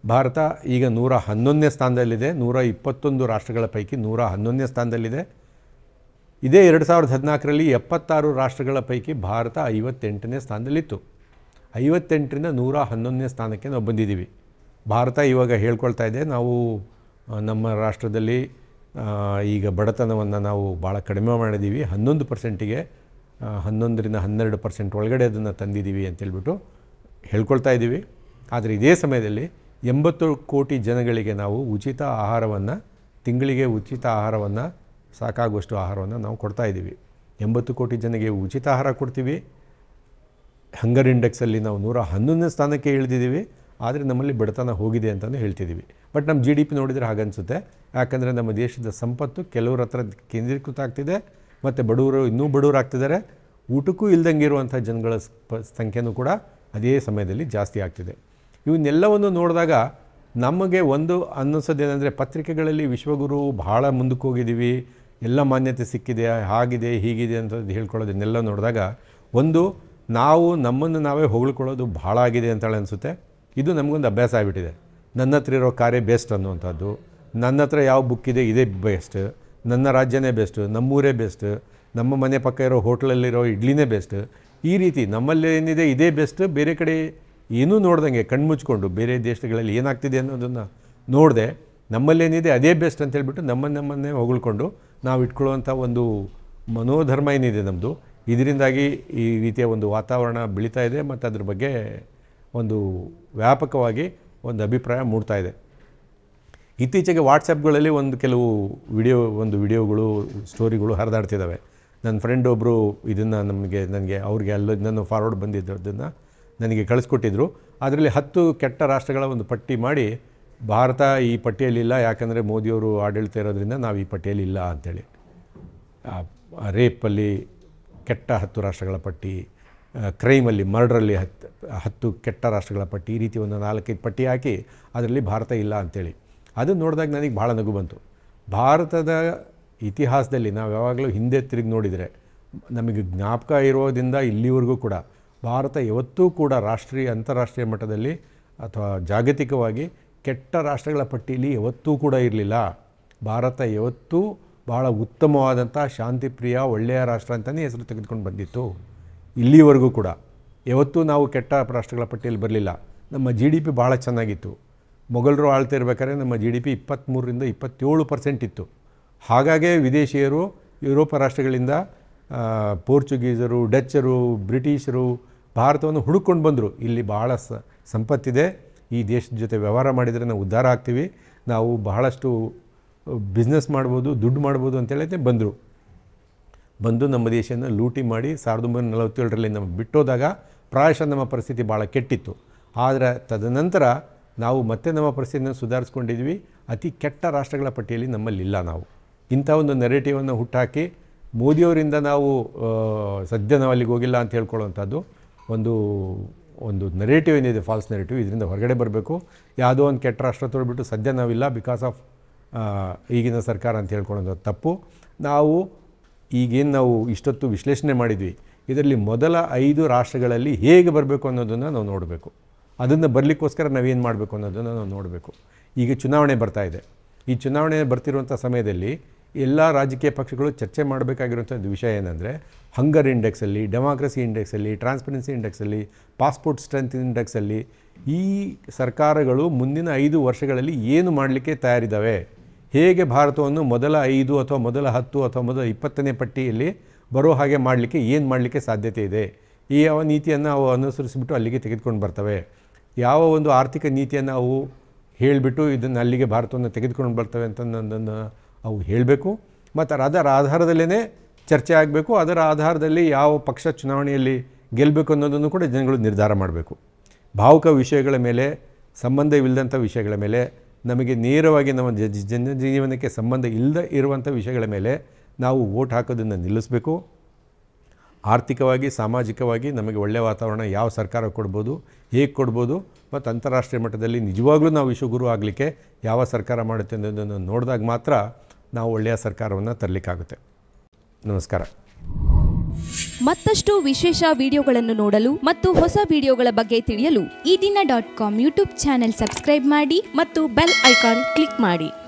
ಭಾರತ ಈಗ ನೂರ ಹನ್ನೊಂದನೇ ಸ್ಥಾನದಲ್ಲಿದೆ. ನೂರ ಇಪ್ಪತ್ತೊಂದು ರಾಷ್ಟ್ರಗಳ ಪೈಕಿ ನೂರ ಹನ್ನೊಂದನೇ ಸ್ಥಾನದಲ್ಲಿದೆ. ಇದೇ ಎರಡು ಸಾವಿರದ ಹದಿನಾಲ್ಕರಲ್ಲಿ ಎಪ್ಪತ್ತಾರು ರಾಷ್ಟ್ರಗಳ ಪೈಕಿ ಭಾರತ ಐವತ್ತೆಂಟನೇ ಸ್ಥಾನದಲ್ಲಿತ್ತು. ಐವತ್ತೆಂಟರಿಂದ ನೂರ ಹನ್ನೊಂದನೇ ಸ್ಥಾನಕ್ಕೆ ನಾವು ಬಂದಿದ್ದೀವಿ. ಭಾರತ ಇವಾಗ ಹೇಳ್ಕೊಳ್ತಾ ಇದೆ, ನಾವು ನಮ್ಮ ರಾಷ್ಟ್ರದಲ್ಲಿ ಈಗ ಬಡತನವನ್ನು ನಾವು ಭಾಳ ಕಡಿಮೆ ಮಾಡಿದ್ದೀವಿ, ಹನ್ನೊಂದು ಪರ್ಸೆಂಟಿಗೆ ಹನ್ನೊಂದರಿಂದ ಹನ್ನೆರಡು ಪರ್ಸೆಂಟ್ ಒಳಗಡೆ ಅದನ್ನು ತಂದಿದ್ದೀವಿ ಅಂತೇಳ್ಬಿಟ್ಟು ಹೇಳ್ಕೊಳ್ತಾ ಇದ್ದೀವಿ. ಆದರೆ ಇದೇ ಸಮಯದಲ್ಲಿ ಎಂಬತ್ತು ಕೋಟಿ ಜನಗಳಿಗೆ ನಾವು ಉಚಿತ ಆಹಾರವನ್ನು, ತಿಂಗಳಿಗೆ ಉಚಿತ ಆಹಾರವನ್ನು, ಸಾಕಾಗುವಷ್ಟು ಆಹಾರವನ್ನು ನಾವು ಕೊಡ್ತಾ ಇದ್ದೀವಿ. ಎಂಬತ್ತು ಕೋಟಿ ಜನರಿಗೆ ಉಚಿತ ಆಹಾರ ಕೊಡ್ತೀವಿ. ಹಂಗರ್ ಇಂಡೆಕ್ಸಲ್ಲಿ ನಾವು ನೂರ ಹನ್ನೊಂದನೇ ಸ್ಥಾನಕ್ಕೆ ಇಳಿದಿದ್ದೀವಿ. ಆದರೆ ನಮ್ಮಲ್ಲಿ ಬಡತನ ಹೋಗಿದೆ ಅಂತಲೂ ಹೇಳ್ತಿದ್ದೀವಿ. ಬಟ್ ನಮ್ಮ ಜಿ ಡಿ ಪಿ ನೋಡಿದರೆ ಹಾಗನ್ಸುತ್ತೆ. ಯಾಕಂದರೆ ನಮ್ಮ ದೇಶದ ಸಂಪತ್ತು ಕೆಲವ್ರ ಹತ್ರ ಕೇಂದ್ರೀಕೃತ ಆಗ್ತಿದೆ ಮತ್ತು ಬಡವರು ಇನ್ನೂ ಬಡವರು ಆಗ್ತಿದ್ದಾರೆ. ಊಟಕ್ಕೂ ಇಲ್ದಂಗೆ ಇರುವಂಥ ಜನಗಳ ಸಂಖ್ಯೆನೂ ಕೂಡ ಅದೇ ಸಮಯದಲ್ಲಿ ಜಾಸ್ತಿ ಆಗ್ತಿದೆ. ಇವನ್ನೆಲ್ಲವನ್ನು ನೋಡಿದಾಗ ನಮಗೆ ಒಂದು ಅನ್ನಿಸೋದೇನೆಂದರೆ, ಪತ್ರಿಕೆಗಳಲ್ಲಿ ವಿಶ್ವಗುರು ಭಾಳ ಮುಂದಕ್ಕೆ ಹೋಗಿದ್ದೀವಿ, ಎಲ್ಲ ಮಾನ್ಯತೆ ಸಿಕ್ಕಿದೆ, ಹಾಗಿದೆ ಹೀಗಿದೆ ಅಂತ ಹೇಳ್ಕೊಳ್ಳೋದನ್ನೆಲ್ಲ ನೋಡಿದಾಗ ಒಂದು ನಾವು ನಮ್ಮನ್ನು ನಾವೇ ಹೊಗಳ್ಕೊಳ್ಳೋದು ಭಾಳ ಆಗಿದೆ ಅಂತೇಳಿ ಅನಿಸುತ್ತೆ. ಇದು ನಮಗೊಂದು ಅಭ್ಯಾಸ ಆಗಿಬಿಟ್ಟಿದೆ. ನನ್ನ ಹತ್ರ ಇರೋ ಕಾರೇ ಬೆಸ್ಟ್ ಅನ್ನುವಂಥದ್ದು, ನನ್ನ ಹತ್ರ ಯಾವ ಬುಕ್ ಇದೆ ಇದೇ ಬೆಸ್ಟ್, ನನ್ನ ರಾಜ್ಯನೇ ಬೆಸ್ಟ್, ನಮ್ಮೂರೇ ಬೆಸ್ಟ್, ನಮ್ಮ ಮನೆ ಪಕ್ಕ ಇರೋ ಹೋಟ್ಲಲ್ಲಿರೋ ಇಡ್ಲಿನೇ ಬೆಸ್ಟ್, ಈ ರೀತಿ ನಮ್ಮಲ್ಲಿ ಏನಿದೆ ಇದೇ ಬೆಸ್ಟ್, ಬೇರೆ ಕಡೆ ಏನೂ ನೋಡ್ದಂಗೆ ಕಣ್ಮುಚ್ಕೊಂಡು ಬೇರೆ ದೇಶಗಳಲ್ಲಿ ಏನಾಗ್ತಿದೆ ಅನ್ನೋದನ್ನು ನೋಡದೆ ನಮ್ಮಲ್ಲೇನಿದೆ ಅದೇ ಬೆಸ್ಟ್ ಅಂತೇಳ್ಬಿಟ್ಟು ನಮ್ಮನ್ನು ನಮ್ಮನ್ನೇ ಹೊಗಳ್ಕೊಂಡು ನಾವು ಇಟ್ಕೊಳ್ಳುವಂಥ ಒಂದು ಮನೋಧರ್ಮ ಏನಿದೆ ನಮ್ಮದು, ಇದರಿಂದಾಗಿ ಈ ರೀತಿಯ ಒಂದು ವಾತಾವರಣ ಬೆಳೀತಾ ಇದೆ ಮತ್ತು ಅದ್ರ ಬಗ್ಗೆ ಒಂದು ವ್ಯಾಪಕವಾಗಿ ಒಂದು ಅಭಿಪ್ರಾಯ ಮೂಡ್ತಾ ಇದೆ. ಇತ್ತೀಚೆಗೆ ವಾಟ್ಸಪ್ಗಳಲ್ಲಿ ಒಂದು ಕೆಲವು ವಿಡಿಯೋ ಒಂದು ವಿಡಿಯೋಗಳು ಸ್ಟೋರಿಗಳು ಹರಿದಾಡ್ತಿದ್ದಾವೆ. ನನ್ನ ಫ್ರೆಂಡ್ ಒಬ್ಬರು ಇದನ್ನು ನಮಗೆ ನನಗೆ ಅವ್ರಿಗೆ ಅಲ್ಲ ನಾನು ಫಾರ್ವರ್ಡ್ ಬಂದಿದ್ದನ್ನು ನನಗೆ ಕಳಿಸ್ಕೊಟ್ಟಿದ್ರು. ಅದರಲ್ಲಿ ಹತ್ತು ಕೆಟ್ಟ ರಾಷ್ಟ್ರಗಳ ಒಂದು ಪಟ್ಟಿ ಮಾಡಿ, ಭಾರತ ಈ ಪಟ್ಟಿಯಲ್ಲಿಲ್ಲ ಯಾಕಂದರೆ ಮೋದಿಯವರು ಆಡಳಿತ ಇರೋದ್ರಿಂದ ನಾವು ಈ ಪಟ್ಟಿಯಲ್ಲಿ ಇಲ್ಲ ಅಂಥೇಳಿ. ರೇಪಲ್ಲಿ ಕೆಟ್ಟ ಹತ್ತು ರಾಷ್ಟ್ರಗಳ ಪಟ್ಟಿ, ಕ್ರೈಮಲ್ಲಿ ಮರ್ಡ್ರಲ್ಲಿ ಹತ್ತು ಹತ್ತು ಕೆಟ್ಟ ರಾಷ್ಟ್ರಗಳ ಪಟ್ಟಿ, ಈ ರೀತಿ ಒಂದು ನಾಲ್ಕೈದು ಪಟ್ಟಿ ಹಾಕಿ ಅದರಲ್ಲಿ ಭಾರತ ಇಲ್ಲ ಅಂಥೇಳಿ. ಅದು ನೋಡಿದಾಗ ನನಗೆ ಭಾಳ ನಗು ಬಂತು. ಭಾರತದ ಇತಿಹಾಸದಲ್ಲಿ ನಾವು ಯಾವಾಗಲೂ ಹಿಂದೆ ತಿರುಗಿ ನೋಡಿದರೆ ನಮಗೆ ಜ್ಞಾಪಕ ಇರೋದ್ರಿಂದ ಇಲ್ಲಿವರೆಗೂ ಕೂಡ ಭಾರತ ಯಾವತ್ತೂ ಕೂಡ ರಾಷ್ಟ್ರೀಯ ಅಂತಾರಾಷ್ಟ್ರೀಯ ಮಟ್ಟದಲ್ಲಿ ಅಥವಾ ಜಾಗತಿಕವಾಗಿ ಕೆಟ್ಟ ರಾಷ್ಟ್ರಗಳ ಪಟ್ಟಿಯಲ್ಲಿ ಯಾವತ್ತೂ ಕೂಡ ಇರಲಿಲ್ಲ. ಭಾರತ ಯಾವತ್ತೂ ಭಾಳ ಉತ್ತಮವಾದಂಥ ಶಾಂತಿಪ್ರಿಯ ಒಳ್ಳೆಯ ರಾಷ್ಟ್ರ ಅಂತಲೇ ಹೆಸರು ತೆಗೆದುಕೊಂಡು ಬಂದಿತ್ತು. ಇಲ್ಲಿವರೆಗೂ ಕೂಡ ಯಾವತ್ತೂ ನಾವು ಕೆಟ್ಟ ರಾಷ್ಟ್ರಗಳ ಪಟ್ಟಿಯಲ್ಲಿ ಬರಲಿಲ್ಲ. ನಮ್ಮ ಜಿ ಡಿ ಪಿ ಭಾಳ ಚೆನ್ನಾಗಿತ್ತು. ಮೊಘಲರು ಆಳ್ತಾ ಇರಬೇಕಾದ್ರೆ ನಮ್ಮ ಜಿ ಡಿ ಪಿ ಇಪ್ಪತ್ತ್ಮೂರರಿಂದ ಇಪ್ಪತ್ತೇಳು ಪರ್ಸೆಂಟ್ ಇತ್ತು. ಹಾಗಾಗೇ ವಿದೇಶಿಯರು ಯುರೋಪ ರಾಷ್ಟ್ರಗಳಿಂದ ಪೋರ್ಚುಗೀಸರು, ಡಚ್ಚರು, ಬ್ರಿಟಿಷರು ಭಾರತವನ್ನು ಹುಡುಕೊಂಡು ಬಂದರು. ಇಲ್ಲಿ ಭಾಳ ಸ ಸಂಪತ್ತಿದೆ, ಈ ದೇಶದ ಜೊತೆ ವ್ಯವಹಾರ ಮಾಡಿದರೆ ನಾವು ಉದ್ಧಾರ ಆಗ್ತೀವಿ, ನಾವು ಬಹಳಷ್ಟು ಬಿಸ್ನೆಸ್ ಮಾಡ್ಬೋದು, ದುಡ್ಡು ಮಾಡ್ಬೋದು ಅಂತೇಳಿ ಬಂದರು. ಬಂದು ನಮ್ಮ ದೇಶನ ಲೂಟಿ ಮಾಡಿ ಸಾವಿರದ ಒಂಬೈನೂರ ನಲವತ್ತೇಳರಲ್ಲಿ ನಮ್ಮ ಬಿಟ್ಟೋದಾಗ ಪ್ರಾಯಶಃ ನಮ್ಮ ಪರಿಸ್ಥಿತಿ ಭಾಳ ಕೆಟ್ಟಿತ್ತು. ಆದರೆ ತದನಂತರ ನಾವು ಮತ್ತೆ ನಮ್ಮ ಪರಿಸ್ಥಿತಿಯನ್ನು ಸುಧಾರಿಸ್ಕೊಂಡಿದ್ವಿ. ಅತಿ ಕೆಟ್ಟ ರಾಷ್ಟ್ರಗಳ ಪಟ್ಟಿಯಲ್ಲಿ ನಮ್ಮಲ್ಲಿಲ್ಲ. ನಾವು ಇಂಥ ಒಂದು ನೆರೇಟಿವನ್ನು ಹುಟ್ಟಾಕಿ ಮೋದಿಯವರಿಂದ ನಾವು ಸದ್ಯ ನಾವು ಅಲ್ಲಿಗೆ ಹೋಗಿಲ್ಲ ಅಂತ ಹೇಳ್ಕೊಳ್ಳೋವಂಥದ್ದು ಒಂದು ಒಂದು ನೆರೇಟಿವ್ ಏನಿದೆ, ಫಾಲ್ಸ್ ನೆರೇಟಿವ್, ಇದರಿಂದ ಹೊರಗಡೆ ಬರಬೇಕು. ಯಾವುದೋ ಒಂದು ಕೆಟ್ಟ ರಾಷ್ಟ್ರ ತೊಗೊಳ್ಬಿಟ್ಟು ಸದ್ಯ ನಾವಿಲ್ಲ ಬಿಕಾಸ್ ಆಫ್ ಈಗಿನ ಸರ್ಕಾರ ಅಂತ ಹೇಳ್ಕೊಳ್ಳೋದು ತಪ್ಪು. ನಾವು ಈಗೇನು ನಾವು ಇಷ್ಟೊತ್ತು ವಿಶ್ಲೇಷಣೆ ಮಾಡಿದ್ವಿ, ಇದರಲ್ಲಿ ಮೊದಲ ಐದು ರಾಷ್ಟ್ರಗಳಲ್ಲಿ ಹೇಗೆ ಬರಬೇಕು ಅನ್ನೋದನ್ನು ನಾವು ನೋಡಬೇಕು. ಅದನ್ನು ಬರಲಿಕ್ಕೋಸ್ಕರ ನಾವೇನು ಮಾಡಬೇಕು ಅನ್ನೋದನ್ನು ನಾವು ನೋಡಬೇಕು. ಈಗ ಚುನಾವಣೆ ಬರ್ತಾ ಇದೆ. ಈ ಚುನಾವಣೆ ಬರ್ತಿರುವಂಥ ಸಮಯದಲ್ಲಿ ಎಲ್ಲ ರಾಜಕೀಯ ಪಕ್ಷಗಳು ಚರ್ಚೆ ಮಾಡಬೇಕಾಗಿರುವಂಥದ್ದು ವಿಷಯ ಏನಂದರೆ, ಹಂಗರ್ ಇಂಡೆಕ್ಸಲ್ಲಿ, ಡೆಮಾಕ್ರಸಿ ಇಂಡೆಕ್ಸಲ್ಲಿ, ಟ್ರಾನ್ಸ್ಪರೆನ್ಸಿ ಇಂಡೆಕ್ಸಲ್ಲಿ, ಪಾಸ್ಪೋರ್ಟ್ ಸ್ಟ್ರೆಂತ್ ಇಂಡೆಕ್ಸಲ್ಲಿ ಈ ಸರ್ಕಾರಗಳು ಮುಂದಿನ ಐದು ವರ್ಷಗಳಲ್ಲಿ ಏನು ಮಾಡಲಿಕ್ಕೆ ತಯಾರಿದ್ದಾವೆ, ಹೇಗೆ ಭಾರತವನ್ನು ಮೊದಲ ಐದು ಅಥವಾ ಮೊದಲ ಹತ್ತು ಅಥವಾ ಮೊದಲ ಇಪ್ಪತ್ತನೇ ಪಟ್ಟಿಯಲ್ಲಿ ಬರೋ ಹಾಗೆ ಮಾಡಲಿಕ್ಕೆ ಏನು ಮಾಡಲಿಕ್ಕೆ ಸಾಧ್ಯತೆ ಇದೆ, ಈ ಯಾವ ನೀತಿಯನ್ನು ಅವು ಅನುಸರಿಸಿಬಿಟ್ಟು ಅಲ್ಲಿಗೆ ತೆಗೆದುಕೊಂಡು ಬರ್ತವೆ, ಯಾವ ಒಂದು ಆರ್ಥಿಕ ನೀತಿಯನ್ನು ಅವು ಹೇಳಿಬಿಟ್ಟು ಇದನ್ನು ಅಲ್ಲಿಗೆ ಭಾರತವನ್ನು ತೆಗೆದುಕೊಂಡು ಬರ್ತವೆ ಅಂತ ನನ್ನನ್ನು ಅವು ಹೇಳಬೇಕು. ಮತ್ತು ಅದರ ಆಧಾರದಲ್ಲೇ ಚರ್ಚೆ ಆಗಬೇಕು. ಅದರ ಆಧಾರದಲ್ಲಿ ಯಾವ ಪಕ್ಷ ಚುನಾವಣೆಯಲ್ಲಿ ಗೆಲ್ಲಬೇಕು ಅನ್ನೋದನ್ನು ಕೂಡ ಜನಗಳು ನಿರ್ಧಾರ ಮಾಡಬೇಕು. ಭಾವುಕ ವಿಷಯಗಳ ಮೇಲೆ, ಸಂಬಂಧವಿಲ್ಲದಂಥ ವಿಷಯಗಳ ಮೇಲೆ, ನಮಗೆ ನೇರವಾಗಿ ನಮ್ಮ ಜನಜೀವನಕ್ಕೆ ಸಂಬಂಧ ಇಲ್ಲದೆ ಇರುವಂಥ ವಿಷಯಗಳ ಮೇಲೆ ನಾವು ವೋಟ್ ಹಾಕೋದನ್ನು ನಿಲ್ಲಿಸಬೇಕು. ಆರ್ಥಿಕವಾಗಿ, ಸಾಮಾಜಿಕವಾಗಿ ನಮಗೆ ಒಳ್ಳೆಯ ವಾತಾವರಣ ಯಾವ ಸರ್ಕಾರ ಕೊಡ್ಬೋದು, ಹೇಗೆ ಕೊಡ್ಬೋದು, ಮತ್ತು ಅಂತಾರಾಷ್ಟ್ರೀಯ ಮಟ್ಟದಲ್ಲಿ ನಿಜವಾಗ್ಲೂ ನಾವು ವಿಶ್ವಗುರು ಆಗಲಿಕ್ಕೆ ಯಾವ ಸರ್ಕಾರ ಮಾಡುತ್ತೆ ಅನ್ನೋದನ್ನು ನೋಡಿದಾಗ ಮಾತ್ರ ನಾವು ಒಳ್ಳೆಯ ಸರ್ಕಾರವನ್ನು ತರಲಿಕ್ಕಾಗುತ್ತೆ. ನಮಸ್ಕಾರ. ಮತ್ತಷ್ಟು ವಿಶೇಷ ವಿಡಿಯೋಗಳನ್ನು ನೋಡಲು ಮತ್ತು ಹೊಸ ವಿಡಿಯೋಗಳ ಬಗ್ಗೆ ತಿಳಿಯಲು Ee Dina dot com YouTube channel subscribe ಮಾಡಿ ಮತ್ತು ಬೆಲ್ ಐಕಾನ್ ಕ್ಲಿಕ್ ಮಾಡಿ.